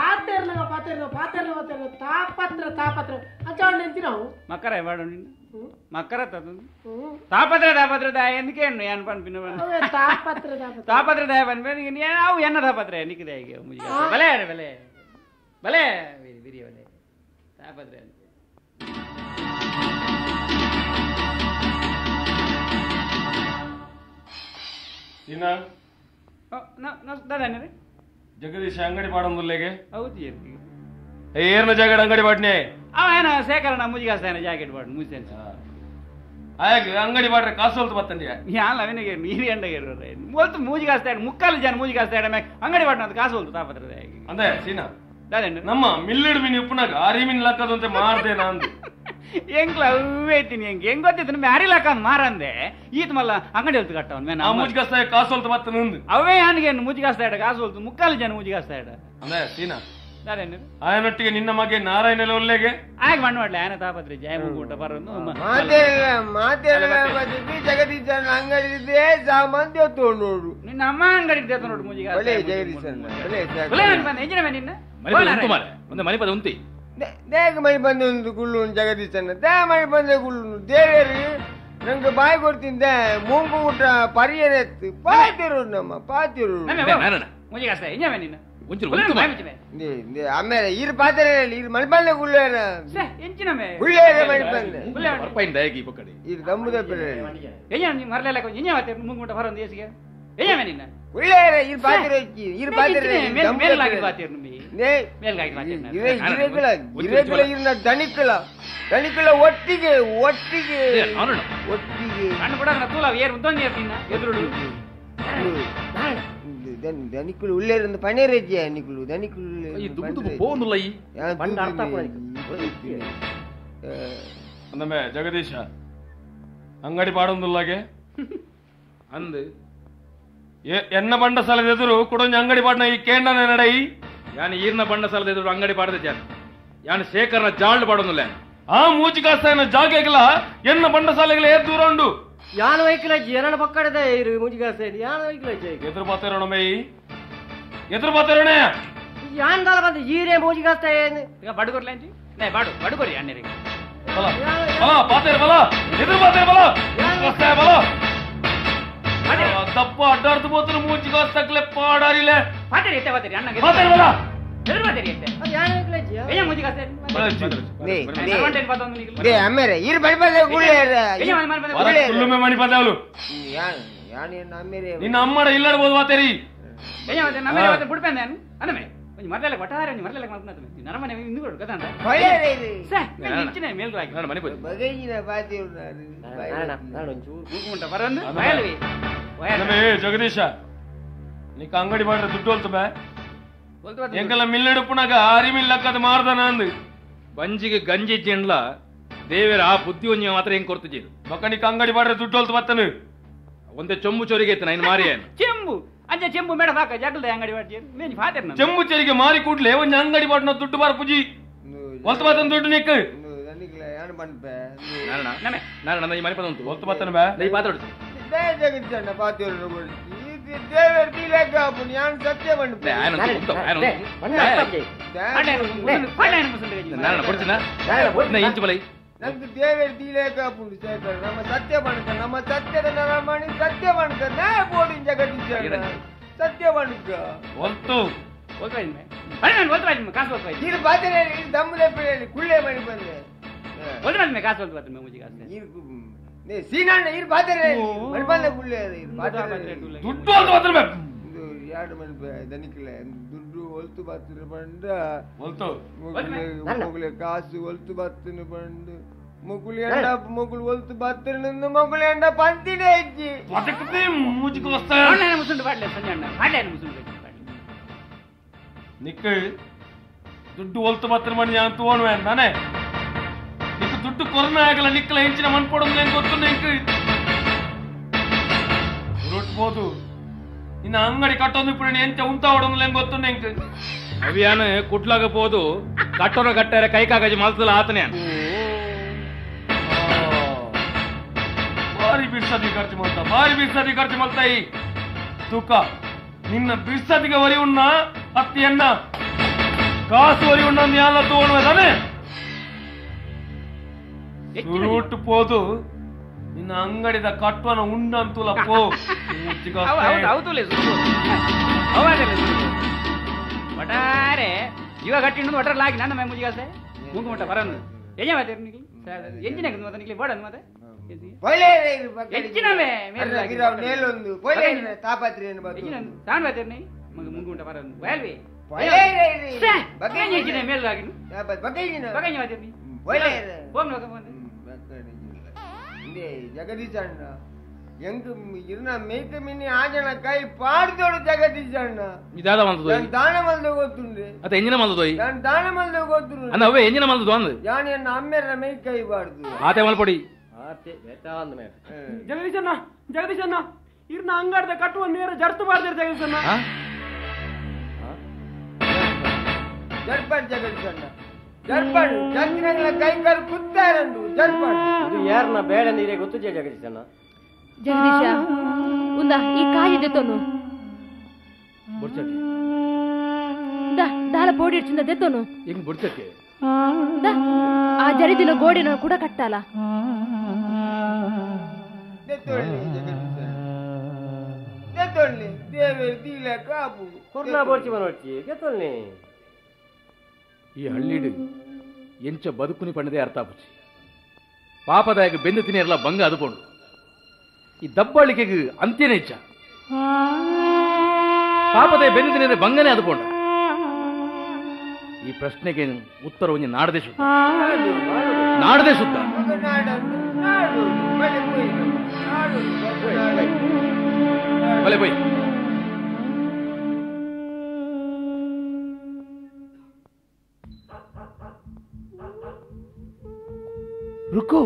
ತಾಪತ್ರ ಅಜ್ಜಾಂಡ್ ಎಂತಿನಾವು ಮಕ್ಕರ ಬಾಡು ನಿನ್ನ ಮಕ್ಕರ ತಾಪತ್ರೆ ತಾಪತ್ರೆ ದಾಯ ಎಂದಕ್ಕೆ ಏನ್ ಪನ್ಪಿನ ತಾಪತ್ರೆ ದಾಯ ಪನ್ಪಿ ನಾವು ಎನ್ನ ತಾಪತ್ರೆ ನಿಕ್ಕಿದೆ ಹೀಗೆ ಬಲೆ ಬಲೆ ಬಲೆ ಬಿರಿ ಬಲೆ ತಾಪತ್ರೆ ದಾದಾನೆ ಜಗದೀಶ್ ಅಂಗಡಿ ಪಾಡೊಂದುಲ್ಲೆಗೆ ಹೌದು ಏರ್ನ ಜಾಗಡ್ ಅಂಗಡಿ ಪಾಡ್ನೆ ಅವ ಏನ ಸೇಕರಣ ಮುಜಿಗಾಸ್ತಾನೆ ಜಾಕೆಟ್ ಪಾಡ್ ಮುಗಿಸ್ತೇನೆ ಆಗ ಅಂಗಡಿ ಮಾಡ್ರೆ ಕಾಸು ಹೊಲ್ತು ಬತ್ತಂಡಿಯ ಯಾಲ ಅವನಿಗೆ ನೀರು ಎಂಡಗೇರು ಮೊಲ್ತು ಮೂಜಿ ಕಾಸ್ತಾಡ ಮುಕ್ಕಾಲು ಜನ ಮೂಜಿ ಕಾಸ್ತಾಡ ಅಂಗಡಿ ಮಾಡ್ನ ಕಾಸು ಹೊಲ್ತು ತಾಪತ್ರದ ಅಂದೆ ಸೀನಾ ನಮ್ಮ ಮಿಲ್ಲಿಡ್ ಮೀನು ಉಪ್ಪುನಾಗ ಆರಿ ಮೀನ್ ಲಕ್ಕದಂತೆ ಮಾರ್ದೆ ನಾನು ಎಂಕ್ಲ ಅವ್ವೇತೀನಿ ಹೆಂಗ್ ಗೊತ್ತಿತ್ತು ಮ್ಯಾರಿ ಲಕ್ಕ ಮಾರಂದೆ ಈತ ಮಲ್ಲ ಅಂಗಡಿ ಹೊಲ್ತು ಕಟ್ಟವನ್ ಮೂಜಿ ಕಾಸ್ತಾಯ ಕಾಸು ಹೊಲ್ತು ಬತ್ತ ನಂದು ಅವೇ ಯಾನಿಗೆ ಮೂಜಿ ಕಾಸ್ತಾಡ ಕಾಸು ಹೊಲ್ತು ಮುಕ್ಕಾಲು ಜನ ಮೂಜಿ ಕಾಸ್ತಾಡ ಅಂದೆ ಸೀನಾ ಆಯನೊಟ್ಟಿಗೆ ನಿನ್ನ ಮಗೆ ನಾರಾಯಣ ಒಳ್ಳೆಗೆ ಆಗ ಮಾಡ್ಲೆ ಆಯನ ತಾಪತ್ರಿ ಜಯ ಮುಗ್ಗುಂಟ ಬರೋದು ಜಗದೀಶನ್ ಅಂಗಡಿ ಇದೆ ಸಾಮಾನ್ಯ ನೋಡು ನಿನ್ನ ಅಮ್ಮ ಅಂಗಡಿ ನೋಡು ಮೂಜಿ ಜಗದೀಶನ್ ನಿನ್ನ ಮನೆ ಪದ ಉಂತಿ ದೇಗ ಮೈ ಬಂದು ಕುಳ್ಳು ಜಗದೀಶನ್ ದೇ ಮೈ ಬಂದ ಕುಳ್ಳು ದೇವೇರಿ ನಂಗೆ ಬಾಯಿ ಕೊಡ್ತಿದ್ದೆ ಮೂಗು ಊಟ ಪರಿಯನೆತ್ತು ಪಾತಿರು ನಮ್ಮ ಪಾತಿರು ಮೂಜಿ ಕಾಸ್ತ ಎಂಜಾವೆ ನಿನ್ನ ಆಮೇಲೆ ಇರು ಪಾತ್ರೆ ಇರು ಮಣಿಪಲ್ಲೆ ಗುಳ್ಳೇರ ಎಂಚಿನಮೆ ಗುಳ್ಳೇರ ಮಣಿಪಲ್ಲೆ ಇದು ದಮ್ಮುದ ಮರಲೆಲ್ಲ ಎಂಜಾವತ್ತೆ ಮುಂಗುಂಟ ಬರೋದು ದೇಸಿಗೆ ಎಂಜಾವೆ ನಿನ್ನ ಗುಳ್ಳೇರ ಇರು ಪಾತ್ರೆ ಇರು ಪಾತ್ರೆ ಮೇಲ್ಗಾಗಿ ಪಾತಿರು ಮೇಲ್ಗಾಗಿ ಇರೆಗಳ ಇರಿನ ದಣಿಕಳ ಒಟ್ಟಿಗೆ ಒಟ್ಟಿಗೆ ಒಟ್ಟಿಗೆ ಕಣ್ಣು ಕೂಡ ತೂಲ ಏರು ಉದ್ದೊಂದು ಏರ್ತಿನ್ನ ಎದುರುಡು ದನಿಕುಳು ಉಳ್ಳೇರಿಂದ ಪಣೇರಜ್ಜೆ ಅನಿಕುಳು ದನಿಕುಳು ಅಂದಮೆ ಜಗದೀಶ ಅಂಗಡಿ ಪಾಡೊಂದುಲ್ಲಾಗೆ ಅಂದು ಎನ್ನ ಬಂಡ ಸಾಲದ ಎದುರು ಕೊಡೊಂಜ ಅಂಗಡಿ ಪಾಡ್ನ ಈ ಕೇಂಡನ ನಡೈ ಯಾನ್ ಈರ್ನ ಬಂಡ ಸಾಲದ ಎದುರು ಅಂಗಡಿ ಪಾಡದ ಜಾನ್ ಯಾನ್ ಶೇಖರ್ನ ಜಾಳ್ಳು ಪಾಡೊಂದುಲ್ಲ ಆ ಮೂಜಿ ಕಾಸ್ತಾಯನ ಜಾಗಗಳ ಎನ್ನ ಬಂಡ ಸಾಲೆಗಳ ಏ ದೂರ ಉಂಡು ಯಾನ ವೈಕಲಜ್ಜಿ ಎರಡ ಪಕ್ಕಡದ ಇರು ಮುಜಿಗಾಸೇಡಿ ಯಾನ ವೈಕಲಜ್ಜಿ ಎದುರು ಪಾತೇರೋಣ ಮೈ ಎದುರು ಪಾತೇರೋಣ ಯಾನ್ ದಾಲ ಬಂದ ಈರೇ ಮುಜಿಗಾಸ್ತಾ ಏನು ಈಗ ಬಡುಗೊರ್ಲೇಂಜಿ ನೇ ಬಡುಗೊರಿ ಅಣ್ಣರಿಗೆ ಬಲ ಬಲ ಪಾತೇರ ಬಲ ಎದುರು ಪಾತೇರ ಬಲ ಕಾಸ್ತಾಯ ಬಲ ತಪ್ಪ ಅಡ್ಡಾರ್ದು ಬೋತರು ಮುಜಿಗಾಸ್ತಕ್ಲೆ ಪಾಡಾರಿಲೆ ಪಾತೇರಿ ಎತ್ತೆ ಪಾತೇರಿ ಅಣ್ಣಗೆ ಪಾತೇರ ಬಲ ಎದುರು ಪಾತೇರಿ ಎತ್ತೆ ಅದು ಯಾನ ವೈಕಲಜ್ಜಿ ಏನ ಮುಜಿಗಾಸ್ತಾ ಅಮ್ಮೇರೆ ಇರು ಬಣಿಪಲ್ಲೆ ಗುಳ್ಳೇರ ಕುಲ್ಲುಮೆ ಮಣಿ ಪದವಲು ನಿನ್ನ ಅಮ್ಮಡ ಇಲ್ಲಡ್ಬೋದು ಮಾತೇರಿ ಬಿಡ್ಪೇನೆ ಅನ್ನಮೆ ಮರಲೆಲ್ಲ ಒಟ್ಟಾರೆ ಮರಲೆಲ್ಲ ಮಾಡ್ಕೊಂಡು ನರಮನೆ ಇಂದು ಕೊಡು ಕದಂಡ ಮೇಲ್ರಾಗಿ ಮನೆ ಹೋಗಿ ಬಗೈನ ಪಾತಿ ಬರಂದು ಬಯಲ್ವಿ ಜಗದೀಶ ನೀಕ ಅಂಗಡಿ ಮಾಡ್ರೆ ದುಡ್ಡು ಹೊಲ್ತು ಬೇ ಎಂಕಲ್ಲ ಮಿಲ್ಲೆಡುಪ್ಪುನಾಗ ಆರಿ ಮಿಲ್ ಲಕ್ಕದ ಮಾರ್ದನ ಅಂದು ಬಂಜಿಗೆ ಗಂಜಿ ಜಂಡ್ಲ ದೇವರ ಆ ಬುದ್ಧಿ ಒಂಜಿ ಮಾತ್ರ ಹೆಂಗ್ ಕೊಡ್ತಿದ್ದೀರು ಮಕ್ಕನಿಕ ಅಂಗಡಿ ಮಾಡ್ರೆ ದುಡ್ಡು ಹೊಲ್ತು ಬತ್ತನು ಒಂದೇ ಚೊಂಬು ಚೋರಿಗೆ ಐತೆ ನೈನ್ ಮಾರಿ ಚೆಂಬು ಅಂಚ ಚೆಂಬು ಮೇಡ ಸಾಕ ಜಗಲ್ದ ಅಂಗಡಿ ಮಾಡ್ತೀರಿ ಮೇನ್ ಫಾತೆರ್ ಚೆಂಬು ಚರಿಗೆ ಮಾರಿ ಕೂಡ್ಲೆ ಒಂದ್ ಅಂಗಡಿ ಮಾಡ್ನ ದುಡ್ಡು ಬಾರ ಪುಜಿ ಹೊಲ್ತು ಬತ್ತನ ದುಡ್ಡು ನಿಕ್ಕ ನಾರಾಯಣ ಈ ಮನೆ ಪದ ಉಂಟು ಹೊಲ್ತು ಬತ್ತನ ಬೇ ದೈ ಪಾತ್ರೋಡು ಜಗದೀಶಣ್ಣ ಪಾತಿರು ದೇವರ ತೀಲೆಕ್ಕ ಯಾನ್ ಸತ್ಯ ಬಂದು ನಾರಾಯಣ ಕೊಡ್ತೀನ ಇಂಚು ಬಲೈ ನಂಗೆ ದೇವರ ತೀಲೆಕ್ಕ ಸೇರ್ತಾರೆ ನಮ್ಮ ಸತ್ಯ ಬಣ್ಕ ನಮ್ಮ ಸತ್ಯದ ನರಮಣಿ ಸತ್ಯ ಬಣ್ಕ ನಾ ಬೋಡಿನ ಜಗದೀಶಣ್ಣ ಸತ್ಯ ಬಣ್ಕ ಹೊಲ್ತು ಕಾಸು ಹೋಗ್ತಾ ಇದು ಪಾತ್ರೆ ದಮ್ಮದ ಪೀಳಿ ಕುಳ್ಳೆ ಮಣಿ ಬಂದೆ ಕಾಸು ಹೋಗ್ತಾ ಮುಜಿಗ ಸೀನಣ್ಣ ಇರು ಪಾತ್ರೆ ಮಣಿ ಬಂದ ಕುಳ್ಳೆ ದುಡ್ಡು ಹೊಲ್ತು ಬತ್ತನ ಎರಡು ಮಣಿ ದನಿಕಲೆ ದುಡ್ಡು ಹೊಲ್ತು ಬತ್ತನ ಬಂಡ ಹೊಲ್ತು ಮೊಗುಲೆ ಕಾಸು ಹೊಲ್ತು ಬತ್ತನ ಬಂಡು ಮೊಗುಲಿ ಎಂಡ ಮೊಗುಲು ಹೊಲ್ತು ಬತ್ತನ ಮೊಗುಲಿ ಎಂಡ ಪಂತಿನೇ ಇಜ್ಜಿ ಮೂಜಿಗೆ ವಸ್ತಾಯ ಮುಸುಂಡು ಪಾಡ್ಲೆ ಸಂಜೆ ಮುಸುಂಡು ನಿಕ್ಕ ದುಡ್ಡು ಹೊಲ್ತು ಬತ್ತನ ಮಾಡಿ ನಾನು ತೋಣುವೆ ಅಂತಾನೆ ನಿಕ್ಕ ದುಡ್ಡು ಕೊರೋನಾ ಆಗಲ್ಲ ನಿಕ್ಕಲ ಹೆಂಚಿನ ಮನ್ಪೊಡೋದು ಹೆಂಗ್ ಗೊತ್ತು ನಿಂಕ ರೊಟ್ಬೋದು ನಿನ್ನ ಅಂಗಡಿ ಕಟ್ಟೊಂದು ಪುಡಿ ಎಂತ ಉಂಟ ಹೊಡೋದು ಹೆಂಗ್ ಗೊತ್ತು ನಿಂಕ ಅವಿಯಾನ ಕುಟ್ಲಾಗಬಹುದು ಕಟ್ಟೋರ ಕಟ್ಟಾರೆ ಕೈ ಕಾಗಜಿ ಮಲ್ಸಲ್ಲ ಆತನೇ ಭಾರಿ ಬಿಡ್ಸದಿ ಖರ್ಚು ಮಾಡ್ತಾಯಿ ತೂಕ ನಿನ್ನ ಬಿಡ್ಸದಿಗೆ ವರಿ ಉಣ್ಣ ಅತ್ತಿಯನ್ನ ಕಾಸು ವರಿ ಉಣ್ಣ ಎಲ್ಲ ತೋಣುವೆ ಸುರುಟು ಪೋದು ನಿನ್ನ ಅಂಗಡಿದ ಕಟ್ಟುವನ ಉಂಡಂತೂಲ ಪೋ ಒಟ್ಟಾರೆ ಇವಾಗ ಕಟ್ಟಿ ಒಟ್ಟರಲಾಗಿ ನನ್ನ ಮುಜಿಗಾಸೆ ಮುಂಗು ಮಟ್ಟ ಬರಂದು ಎಂಜ ಮಾತೇರಿ ನಿಕ್ಲಿ ಎಂಜಿನ ಮತ್ತೆ ನಿಕ್ಲಿ ಬೋಡನ್ ಮತ್ತೆ ಹೆಚ್ಚಿನವೇ ಮೇಲೊಂದು ತಾಪತ್ರಿ ತಾನ್ ಮಾತೇರಿ ಮಗ ಮುಂಗು ಮಟ್ಟ ಬರಂದು ಬಯಲ್ವಿ ಮೇಲ್ರಾಗಿ ಬಗೈನ ಮಾತೇರಿ ಹೋಗ್ ನೋಕ ಇದೇ ಜಗದೀಶ್ ಅಣ್ಣ ಎಂಕ್ ಇರ್ನ ಮೇಯ್ತ ಮಿನ್ನಿ ಆಜನ ಕೈ ಪಾಡ್ದೋಡು ಜಗದೀಶ್ ಅಣ್ಣ ಇದಾದ ಮಲ್ದೋಯ್ ನಾನು ದಾನ ಮಲ್ದ ಗೊತ್ತುಂಡೆ ಅತ ಎಂಜಿನ ಮಲ್ದೋಯ್ ನಾನು ದಾನ ಮಲ್ದ ಗೊತ್ತುಂಡು ಅನ್ನ ಅವೇ ಎಂಜಿನ ಮಲ್ದೋ ಅಂದ್ ಯಾನ್ ಎನ್ನ ಅಮ್ಮೆರ ಮೈ ಕೈ ಬಾಡ್ದು ಆತೆ ಮಲ್ಪೊಡಿ ಆತೆ ಬೆತಾ ಅಂದ ಮೇಲೆ ಜಗದೀಶಣ್ಣ ಇರ್ನ ಅಂಗಾಡ್ದ ಕಟ್ಟುವ ನೇರ ಜರ್ತು ಮಾಡ್ದಿರ ಜಗದೀಶಣ್ಣ ಜರ್ಪಡ್ ಜಗದೀಶ್ ಅಣ್ಣ ಜರ್ಪಡ್ ಜಗ್ಗಿನ ಕೈ ಕರ್ ಕುತ್ತಾರಂಡು ಜರ್ಪಡ್ ಇದು ಯಾರನ್ನ ಬೇಡ ನೀರೇ ಗೊತ್ತು ಜಗದೀಶಣ್ಣ ಜಗದೀಶ ಉಂದ ಈ ಕಾಯಿ ದೆತ್ತೋನು ಬುಡ್ಚಕ್ಕೆ ದಾಲ ಬೋಡಿ ಇಡ್ಚಿಂದ ದೆತ್ತೋನು ಹೆಂಗ್ ಬುಡ್ಚಕ್ಕೆ ಆ ಜರಿದಿನ ಗೋಡಿನ ಕೂಡ ಕಟ್ಟಾಲ ದೆತ್ತೊಳ್ಳಿ ದೇವೇ ದೀಲ ಕಾಪು ಕುರ್ನಾ ಬೋರ್ಚಿ ಮನೋಡ್ಚಿ ಗೆತ್ತೊಳ್ಳಿ ಈ ಹಳ್ಳಿಡು ಎಂಚ ಬದುಕುನಿ ಪಂಡದೆ ಅರ್ಥ ಪುಚ್ಚಿ ಪಾಪದಾಯಕ ಬೆಂದು ತಿನ್ನಿರಲ್ಲ ಬಂಗ ಅದುಕೊಂಡು ಈ ದಬ್ಬಾಳಿಕೆಗೆ ಅಂತ್ಯನೇ ಇಚ್ಛ ಪಾಪದಾಯ ಬೆಂದು ತಿನ್ನಿದ್ರೆ ಬಂಗನೇ ಅದುಕೊಂಡ ಈ ಪ್ರಶ್ನೆಗೆ ಉತ್ತರ ಒಂಜಿ ನಾಡದೆ ಶುದ್ಧ ನಾಡದೆ ಶುದ್ಧ ಬಲೆ ಬೈ ರುಕು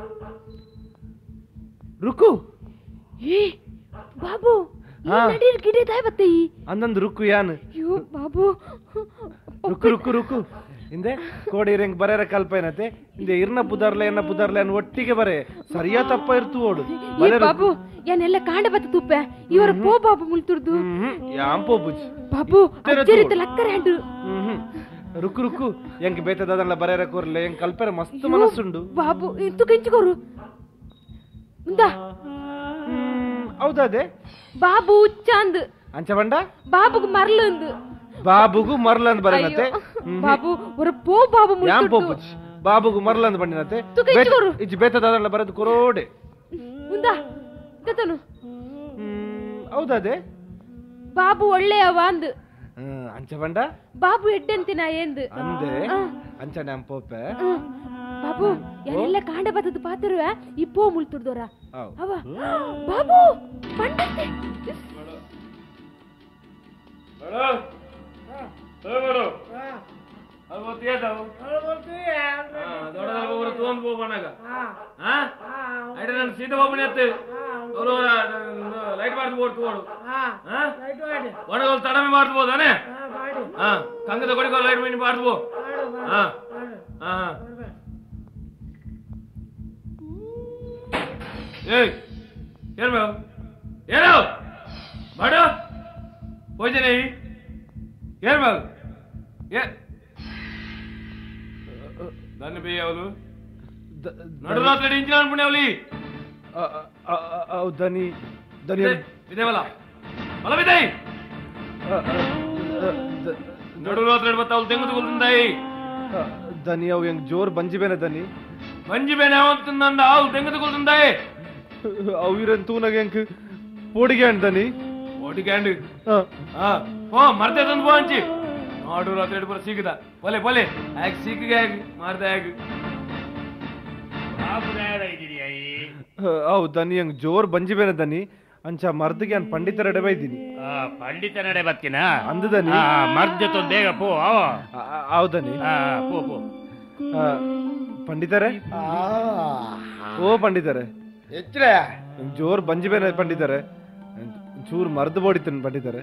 ರುಕು ಏ ಬಾಬು ನಡೀರ್ ಗಿಡ ತಾಯಿ ಬತ್ತೆ ಅಂದಂದು ರುಕು ಯಾನ್ ಅಯ್ಯೋ ಬಾಬು ರುಕು ರುಕು ರುಕು ಹಿಂದೆ ಕೋಡಿರಂಗ್ ಬರೇರ ಕಲ್ಪನತೆ ಹಿಂದೆ ಇರ್ನ ಪುದರ್ಲೆ ಎನ್ನ ಪುದರ್ಲೆ ಅನ್ ಒಟ್ಟಿಗೆ ಬರೆ ಸರಿಯಾ ತಪ್ಪ ಇರ್ತು ಓಡು ಬಾಬು ಏನೆಲ್ಲ ಕಾಂಡ ಬತ್ತ ತುಪ್ಪೆ ಇವರ ಪೋ ಬಾಬು ಮುಲ್ತುರ್ದು ಯಾಂ ಪೋಪುಜ್ ಬಾಬು ಅಚ್ಚರಿತ ಲಕ್ಕರೆ ಹಂಡು ರುಕು ರುಕು ಎಂಕ್ ಬೇತದಲ್ಲ ಬರೇರ ಕೋರ್ಲೆ ಎಂಕ್ ಕಲ್ಪರೆ ಮಸ್ತ್ ಮನಸ್ಸುಂಡು ಬಾಬು ಇಂತು ಕೆಂಚುಕೋರು ಮುಂದಾ ಹೌದಾದೆ ಬಾಬು ಚಂದ್ ಅಂಚ ಬಂಡ ಬಾಬುಗ್ ಮರ್ಲಂದು ಬಾಬುಗು ಮರ್ಲಂದ್ ಬರನತೆ ಬಾಬು ಒರ ಪೋ ಬಾಬು ಯಾಂ ಮುಲ್ತುರ್ದು ಪೋಪುಜ್ ಬಾಬುಗು ಮರ್ಲಂದ್ ಬಂಡಿನತೆ ಇಜ್ ಬೇತದಲ್ಲ ಬರದು ಕೊರೋಡೆ ಮುಂದಾ ದತನು ಹೌದಾದೆ ಬಾಬು ಒಳ್ಳೆಯವ ಅಂದ್ ಅಂಚ ಬಂಡ ಬಾಬು ಎಡ್ಡೆಂತಿನ ಎಂದು ಅಂದೆ ಅಂಚ ನ್ಯಾಂ ಪೋಪೆ ಬಾಬು ಯಾರೆಲ್ಲ ಕಾಂಡ ಬತ್ತದ ಪಾತಿರುವೆ ಈ ಪೋ ಮುಲ್ತುರ್ದೋರ ಹೌ ಅವ ಬಾಬು ಪಂಡತೆ ಸೀತಾ ಬಾಬುನ ಎತ್ತು ಲೈಟ್ ಮಾಡ್ದು ಓಡ್ತೋಡು ಒಣಗೋಲ್ ತಡಮೆ ಮಾಡ್ಬೋದಾನೆ ಕಂಗದ ಕೊಡಿಗೋ ಲೈಟ್ ಮೀನಿ ಮಾಡ್ಬೋ ಏಯ್ ಏನ್ ಏನೋ ಮಾಡ ಹೋಯ್ತೇನೆ ಏನ್ ಬಾಬು దాన్ని పోయావులు నడురాత్రి ఇంచిన అనుకునేవాలి దని దని విదేవల మల విదై నడురాత్రి బತ್ತಾవులు తెంగుతుకుంటాయి దని అవు ఎంగ్ జోర్ బంజిబేన దని బంజిబేన ఏమవుతుందండ ఆవులు తెంగుతుకుంటాయి అవు ఇరన్ తూనగ ఎంక్ పోడిగాండ్ దని పోడిగాండ్ ఓ మర్తే తందు పోంచి ನಾಡು ರಾತ್ರಿ ಪರ ಸಿಗದ ಪೊಲೆ ಪೊಲೆ ಆಗ ಸಿಕ್ಕ ಮಾರ್ದ ಆಗ ಅವು ದನಿ ಹಂಗ್ ಜೋರ್ ಬಂಜಿಬೇನ ದನಿ ಅಂಚ ಮರ್ದಗೆ ಅನ್ ಪಂಡಿತರ ಎಡೆ ಬೈದಿನಿ ಪಂಡಿತ ನಡೆ ಬತ್ತಿನ ಅಂದದನಿ ಮರ್ದ ಬೇಗ ಪೋ ಹೌದನಿ ಪೋ ಪೋ ಪಂಡಿತರೆ ಓ ಪಂಡಿತರೆ ಜೋರ್ ಬಂಜಿಬೇನ ಪಂಡಿತರೆ ಚೂರ್ ಮರ್ದು ಬೋಡಿತನ್ ಪಂಡಿತರೆ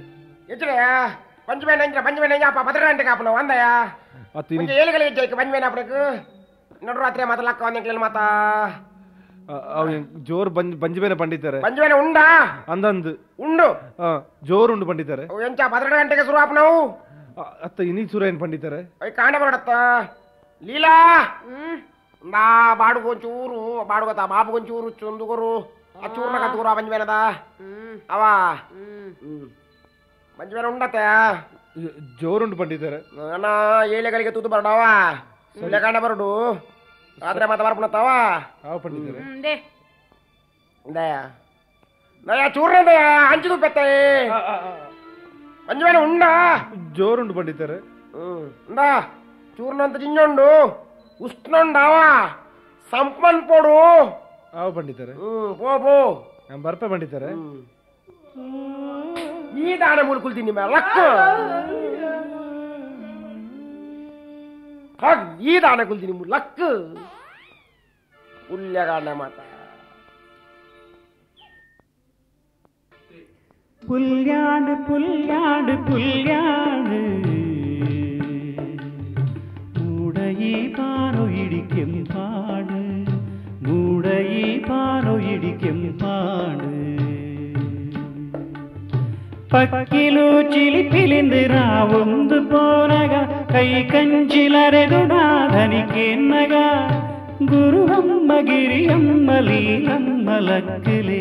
పంచమేనా పదరంటే కాపను వందయా ఏలుగలి పంచమేనప్పటికి నడు రాత్రి మాత లక్క వంద మాత ಜೋರ್ ಬಂಜಿಬೇನ ಪಂಡಿತಾರೆ పంచమేన ఉండా ಅಂದಂದು ఉండు ಜೋರ್ ಉಂಡು ಪಂಡಿತಾರೆ ಎಂಚ 12 ಗಂಟೆಗೆ ಶುರು ಆಪನವು ಅತ್ತ ಇನಿ ಶುರು ಏನ್ ಪಂಡಿತಾರೆ ಕಾಂಡ ಬರಡತ್ತ ಲೀಲಾ ನಾ ಬಾಡು ಕೊಂಚೂರು ಬಾಡುಗತ ಬಾಬು ಕೊಂಚೂರು ಚುಂದುಗುರು ಆ ಚೂರ್ನ ಕತ್ತೂರ పంచమేನದ ಅವ ಮಂಚಮೇನ ಉಂಡತ್ತೆ ಜೋರುಂಡು ಪಂಡಿತಾರೆ ಅಣ್ಣ ಏಳೆಗಳಿಗೆ ತೂತು ಬರಡವಾ ಸುಳ್ಳೆ ಕಾಂಡ ಬರಡು ರಾತ್ರಿ ಮಾತ ಬರಪುಣತ್ತವ ಅವ ಪಂಡಿತಾರೆ ದಯಾ ದಯಾ ಚೂರ್ನದಯಾ ಹಂಚಿದು ಪೆತ್ತೆ ಮಂಚಮೇನ ಉಂಡ ಜೋರುಂಡು ಪಂಡಿತಾರೆ ఉండా చూర్నంత జింజండు ఉష్ణండావా సంపన్ పొడు ಅವ ಪಂಡಿತಾರೆ ಪೋ ಪೋ ನಾನು ಬರ್ಪೆ ಪಂಡಿತಾರೆ ಈ ದಾನ ಮುಳ್ಕೊಳ್ತೀನಿ ಲಕ್ಕ ಈ ದಾನ ಕುಲ್ತೀನಿ ಲಕ್ಕ ಉಲ್ಯಗಾನ ಮಾತ പുല്യാട് പുല്യാട് പുല്യാട് മൂടയി പാറോ ഇടിക്കും പാട് മൂടയി പാറോ ഇടിക്കും പാട് പക്കിലു ചിലിപ്പിലിന്ത് രാവുന്ത് പോനക കൈ കഞ്ചിലരെതുടാധനിക്കെന്നക ഗുരുവമ്മ ഗിരിയമ്മ ലീലമ്മ ലക്കിലേ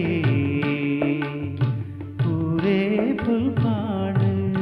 पूरे पुलपाड़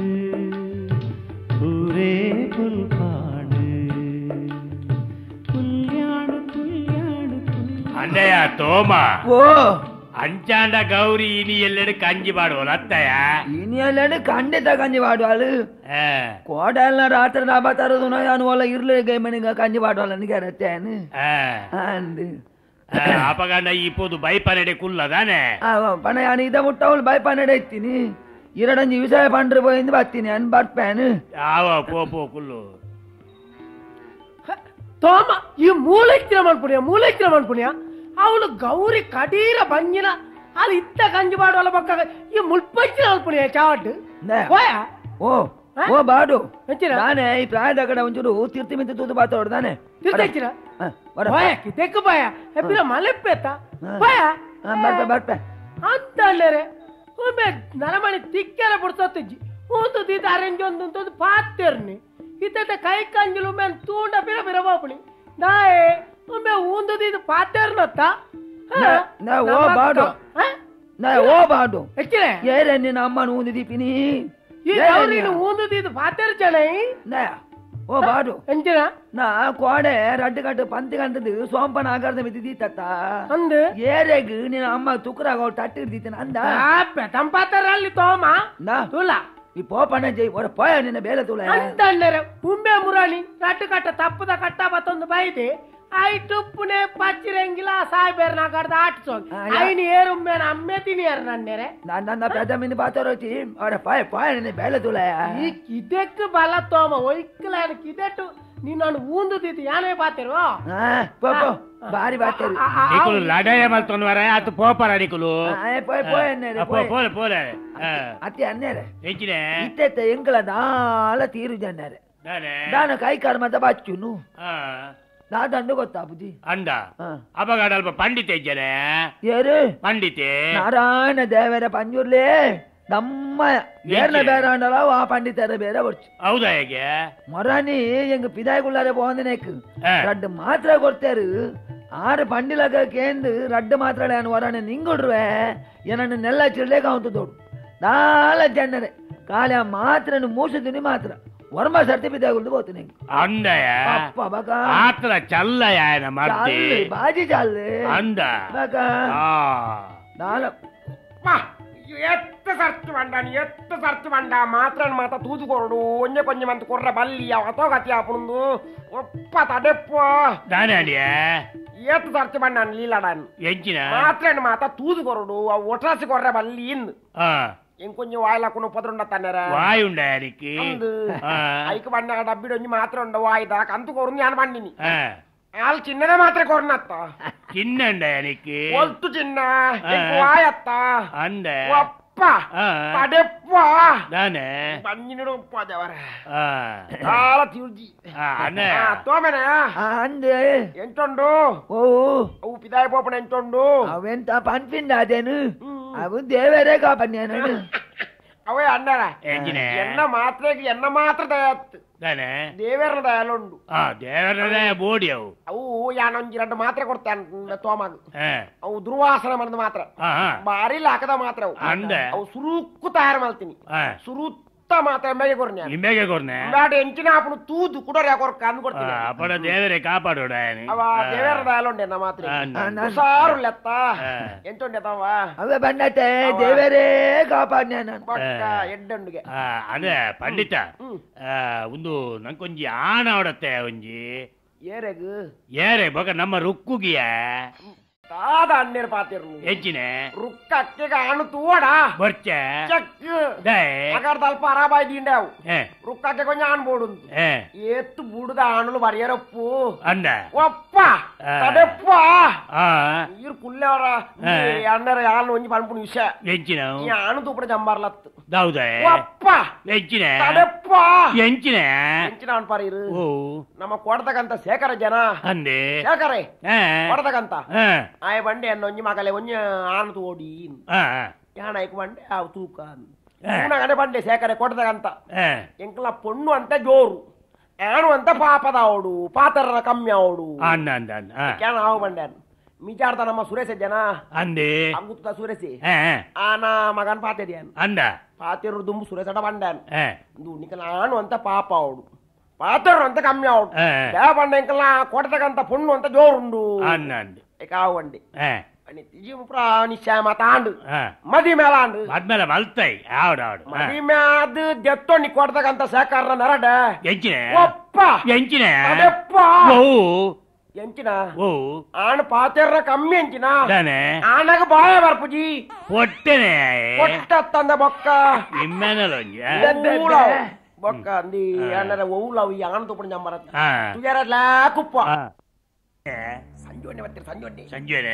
पुल्याड़ पुल्याड़ ಅಂದಯ್ಯ ತೋಮ ಓ ಅಂಚಾಂಡ ಗೌರಿ ಇನಿ ಎಲ್ಲೆಡು ಕಂಜಿ ಮಾಡುವಲ್ಲ ಅತ್ತಯ್ಯ ಇನಿ ಎಲ್ಲೆಡು ಖಂಡಿತ ಕಂಜಿ ಮಾಡುವಳು ಕೋಡೆಲ್ಲ ರಾತ್ರಿ ಡಾಬಾ ತರದು ನಾನು ಒಲ್ಲ ಇರ್ಲಿ ಗೈಮನಿಗ ಕಂಜಿ ಮಾಡುವಲ್ಲ ನಿಗರತ್ತೇನು ಅಂದು ಅಪಗಂಡ ಇಪ್ಪೋದು ಬೈಪನಡೆ ಕುಲ್ಲದಾನೆ ಪಣ ನಾನು ಇದ ಮುಟ್ಟವಳು ಬೈಪನಡೆ ಇತ್ತೀನಿ ಎರಡಂಜಿ ವಿಷಯ ಪಂಡ್ರು పోయింది ಬರ್ತೀನಿ ಅನ್ ಬರ್ಪೇನು ಯಾವ ಪೋಪೋ ಕುಲ್ಲು ತೋಮ ಈ ಮೂಲೈಕ್ರಮ ಅನ್ಪುಣ್ಯ ಅವಳು ಗೌರಿ ಕಡೀರ ಬಂಜಿನ ಅಲ್ಲಿ ಇತ್ತ ಕಂಜಿ ಮಾಡುವಲ್ಲ ಪಕ್ಕ ಈ ಮುಲ್ಪಚ್ಚಿನ ಅನ್ಪುಣ್ಯ ಚಾವಟ್ ಓ ಓ ಬಾಡು ನಾನೇ ಈ ಪ್ರಾಯದ ಕಡೆ ಒಂಚೂರು ತಿರ್ತಿ ಮಿಂತಿ ತೂತು ಬಾತೋಡು ತಾನೆ ತಿರ್ತಿರ ತೆಕ್ಕು ಬಾಯ ಎಪ್ಪಿರ ಮಲೆಪ್ಪೆತ್ತ ಬಾಯ ಬರ್ಪೆ ಬರ್ಪೆ ಅಂತ ಅಲ್ಲರೆ ಒಮ್ಮೆ ನರಮಣಿ ತಿಕ್ಕೆಲ್ಲ ಬಿಡ್ಸತ್ತಿಜ್ಜಿ ಒಂದು ದೀದ ಅರೇಂಜ್ ಒಂದು ಪಾತಿರ್ನಿ ಇತ್ತ ಕೈ ಕಂಜಲು ಒಮ್ಮೆ ತೂಂಡ ಬಿರ ಬಿರ ಬಾಪುಣಿ ನಾಯೇ ಒಮ್ಮೆ ಒಂದು ದೀದ ಪಾತಿರ್ನತ್ತ ಓ ಬಾಡು ಓ ಬಾಡು ಏರೇ ನಿನ್ನ ಅಮ್ಮನ ಊಂದು ದೀಪಿನಿ ಊಂದು ದೀದ ಪಾತಿರ್ ಜನ ಓ ಬಾಡು ಎಂಚಿನ ನಾ ಕೋಡೆ ರಡ್ಡು ಕಟ್ಟು ಪಂತಿ ಕಂತದ್ದು ಸೋಂಪನ ಆಗಾರದ ಮಿತಿ ದೀತತ್ತ ಅಂದು ಏರೆಗ್ ನಿನ್ನ ಅಮ್ಮ ತುಕರಾಗ ತಟ್ಟು ಇರ್ದೀತನ ಅಂದ ತಂಪಾತರಲ್ಲಿ ತೋಮ ತುಲ ಈ ಪೋಪಣ್ಣ ಜೈ ಹೊರ ಪೋಯ ನಿನ್ನ ಬೇಲೆ ತುಳ ಅಂತ ಉಂಬೆ ಮುರಾಣಿ ರಡ್ಡು ಕಟ್ಟ ತಪ್ಪದ ಕಟ್ಟ ಮತ್ತೊಂದು ಬೈದೆ ಐಟುಪ್ಪುನೆ ಪಚ್ಚಿರಂಗಿಲ್ಲ ಸಾಯ್ಬೇರ್ ನಾಗಡ್ದ ಆಟ್ಸೋ ಐನಿ ಏರುಂಬೇನ ಅಮ್ಮೆ ತಿನಿಯರ್ ನನ್ನೆರೆ ನನ್ನ ಪೆದ ಮಿಂದಿ ಬಾತೋರೋಚಿ ಅವರ ಪಾಯ ಪಾಯ ನಿನ್ನ ಬೇಲೆ ತುಳ ಈ ಕಿದೆಕ್ ಬಲ ತೋಮ ಒಯ್ಕಲ ಕಿದೆಟ್ಟು ನೀನು ಊಂದು ದೀತಿ ಯಾನೇ ಬಾತಿರು ಬಾರಿ ಬಾತೇರು ನಿಕುಲು ಲಡಾಯ ಮಲ್ತೊನ್ವರ ಆತು ಪೋಪರ ನಿಕುಲು ಪೋಯ್ ಪೋಯ್ ಅನ್ನೇರೆ ಪೋಲೆ ಪೋಲೆ ಅತಿ ಅನ್ನೇರೆ ಎಂಚಿನೆ ಇತ್ತೆತ್ತ ಎಂಕಲ ದಾಲ ತೀರು ಜನ್ನರೆ ನಾನು ಕೈ ಕರ್ಮದ ಬಚ್ಚುನು ನಾ ದಂಡು ಗೊತ್ತಾ ಬುದ್ಧಿ ಅಂಡ ಅಪಗಾಡ ಅಲ್ಪ ಪಂಡಿತೆ ಇಜ್ಜನೆ ಏರು ಪಂಡಿತೆ ನಾರಾಯಣ ದೇವರ ಪಂಜುರ್ಲೇ ನಮ್ಮ ಬೇರೆ ಬೇರೆ ಅಂಡಲ್ಲ ಆ ಪಂಡಿತರ ಬೇರೆ ಬರ್ಚು ಹೌದಾ ಹೇಗೆ ಮೊರಾನಿ ಎಂಗ ಪಿದಾಯ್ಗುಳ್ಳಾರೆ போந்தனேக்கு ரெண்டு மாத்திரை கொடுத்தாரு 6 பண்டிலக கேந்து ரெண்டு மாத்திரை நான் வரானே நிங்குடுவே என்னன்னு நெல்ல ಚಿರ್ಲೇಕ ಅಂತ ತೋಡು ನಾಲ ಜನ್ನರೆ ಕಾಲ ಮಾತ್ರನು ಮೂಸದಿನಿ ಮಾತ್ರ ವರ್ಮ ಸರ್ತಿ ಪಿದಾಯ್ಗುಳ್ದು ಹೋಗ್ತೀನಿ ಅಂದಯ ಅಪ್ಪ ಬಕ ಮಾತ್ರ ಚಲ್ಲಯ ಮಾಡ್ತಿ ಬಾಜಿ ಚಾಲ್ಲೆ ಅಂದ ಬಕ ನಾಲ ಎತ್ತು ಸರ್ಚು ಬಂಡ ಮಾತ್ರ ತೂದು ಕೊರಡು ಒಂಜೆ ಕೊಂಜೆ ಮಂತ್ ಕೊರ್ರ ಬಲ್ಲಿ ಅವತೋ ಗತಿ ಆಪುಂದು ಒಪ್ಪ ತಡೆಪ್ಪ ದಾನೆ ಅಡಿಯ ಎತ್ತು ಸರ್ಚು ಬಂಡ ಲೀಲಾಡನ್ ಎಂಚಿನ ಮಾತ್ರ ತೂದು ಕೊರಡು ಅವು ಒಟ್ರಾಸಿ ಕೊರ್ರ ಬಲ್ಲಿ ಇಂದು ఇంకొంచెం వాయిలాకున్న ఉపద్రుండ తన్నరా వాయి ఉండానికి ఐకి బండ డబ్బిడు మాత్రం ఉండ వాయి దాకా అంత కొరు నేను బండిని వాళ్ళు చిన్నదే మాత్రం కొరనత్త చిన్న ఉండానికి ఒల్తు చిన్న వాయత్త అంద ఒప్ప పడెప్ప దానే బండినుడు ఒప్ప దేవర చాలా తీర్జి తోమేనా అందే ఎంటుండు ఓ అవు పిదాయి పోపన ఎంటుండు అವೆಂತ ಪನ್ಪಿಂಡ ಅದೇನು ಅವು ದೇವರೇ ಕಾಪನ್ಯಾನು ಅವೇ ಅಣ್ಣರ ಎನ್ನ ಮಾತ್ರೆಗೆ ಎನ್ನ ಮಾತ್ರ ದಯಾತ್ ದೇವರ ದಯಾಲುಂಡು ದೇವರ ಬೋಡಿ ಅವು ಅವು ಯಾನೊಂಜಿ 2 ಮಾತ್ರೆ ಕೊಡ್ತಾನ ತೋಮಾಗ ಅವು ದುರ್ವಾಸನ ಮಾಡಿದ ಮಾತ್ರ ಬಾರಿ ಲಾಕದ ಮಾತ್ರ ಅವು ಸುರುಕ್ಕು ತಯಾರು ಮಾಡ್ತೀನಿ ಸುರುತ್ತ ಮಾತ್ರ ಎಮ್ಮೆಗೆ ಕೊರ್ನೆ ನಿಮ್ಮೆಗೆ ಕೊರ್ನೆ ಬ್ಯಾಡ ಎಂಚಿನ ಆಪನು ತೂದು ಕುಡೋರ್ ಯಾಕೋರ್ ಕಾನ್ ಕೊಡ್ತೀನಿ ಅಪಡ ದೇವರೇ ಕಾಪಾಡೋಡ ಅವ ದೇವರ ದಯಾಲುಂಡೆ ನ ಮಾತ್ರ ಸಾರು ಲೆತ್ತ ಎಂತುಂಡೆ ತವ ಅವೇ ಬಂಡತೆ ದೇವರೇ ಕಾಪಾಡ್ನೆ ನಾನು ಪಕ್ಕ ಎಡ್ಡಂಡುಗೆ ಅದೇ ಪಂಡಿತ ಒಂದು ನಂಕೊಂಜಿ ಆಣ ಹೊಡತ್ತೆ ಒಂಜಿ ಏರೆಗ್ ಏರೆ ಬೊಕ ನಮ್ಮ ರುಕ್ಕುಗಿಯ ಕಾದ ಅನ್ನೇರು ಪಾತಿರ್ನು ಹೆಚ್ಚಿನ ರುಕ್ಕ ಅಕ್ಕೆಗ ಆಣು ತೂವಡಾ ಬರ್ಚ ಚಕ್ ದೇ అక్కడ తలప అరాబాయి తిండావు ఏ రుక్కకి కొంచెం ఆనబోడు ఏ ఎత్తు బూడుద ఆనులు వరియరప్పు అంద ఒప్ప తడెప్ప ఆ మీరు కుళ్ళేవరా అన్నర ఆను ಒಂಜಿ పనుపుని విష ఎంచిన ఈ ఆను తూపడ జంబార్లత్తు దౌదే ఒప్ప ఎంచిన తడెప్ప ఎంచిన ఎంచిన అన్పారీరు ఓ ನಮ್ಮ ಕೊಡತಕ್ಕಂತ ಶೇಖರ ಜನ ಅಂದೆ ಶೇಖರೇ ఏ ಕೊಡತಕ್ಕಂತ ఏ ಆಯ ಬಂಡೆ ಅನ್ನ ಒಂಜಿ ಮಗಲೆ ಒಂಜಿ ಆನು ತೋಡಿ ఆ ಯಾಣೈಕ್ ಬಂಡೆ ಅವು ತೂಕ ಗಡೆ ಬಂಡೆ ಶೇಖರೆ ಕೊಡತಕ್ಕಂತ ಎಂಕಲ ಪೊಣ್ಣು ಅಂತ ಜೋರು ಆಣು ಅಂತ ಪಾಪದವಡು ಪಾತರ ಕಮ್ಮಿ ಅವಡು ಅಂದ ಅಂದ ಅಂದ ಕ್ಯಾನ ಹಾವು ಬಂಡೆ ಮಿಚಾಡ್ತ ನಮ್ಮ ಸುರೇಶ ಜನ ಅಂದೆ ಅಂಗುತ್ತ ಸುರೇಶಿ ఏ ಆನ ಮಗನ್ ಪಾತೆರಿಯನ್ ಅಂದ ಪಾತಿರು ದುಂಬು ಸುರೇಶಟ ಬಂಡನ್ ఏ ನಿಕಲ ಆಣು ಅಂತ ಪಾಪ ಅವಡು ಪಾತರು ಅಂತ ಕಮ್ಮಿ ಅವಡು ಬಂಡೆ ಎಂಕಲ ಕೊಡತಕ್ಕಂತ ಪೊಣ್ಣು ಅಂತ ಜೋರುಂಡು ಅಂದ ಅಂದ ಹಾವು ಬಂಡೆ ఏ అని తిజింప్రా నిశ్చయ మతాండు మది మేలాండు ಆದ್ಮೇಲೆ ಮಲ್ತಾಯಿ ಆವಡಾವಡು ಮದಿ ಮ್ಯಾದ ಜೆತ್ತೊಂಡಿ ಕೊಡ್ತಕ್ಕಂತ ಸಹಕಾರ ನರಡ ಎಂಚಿನ ಒಪ್ಪ ಎಂಚಿನ ಅದೆಪ್ಪ ಓ ಎಂಚಿನ ಓ ಆಣ ಪಾತೆರ್ರ ಕಮ್ಮಿ ಎಂಚಿನ ದಾನೆ ಆನಗ ಬಾಯ ಬರ್ಪುಜಿ పొట్టనే ಕೊಟ್ಟತ್ತಂದ ಬೊಕ್ಕ ಇಮ್ಮೆನಲೊಂಜ ಬೊಕ್ಕ ಅಂದಿ ಅನ್ನರ ಓಲವು ಈ ಆಣ ತುಪ್ಪಣ ಜಂಬರ ಆ ತುಜರಲ್ಲ ಕುಪ್ಪ ఏ ಸಂಜೋಣ್ಣೆ ಬರ್ತೀರಿ ಸಂಜೋಣ್ಣೆ ಸಂಜೆನೆ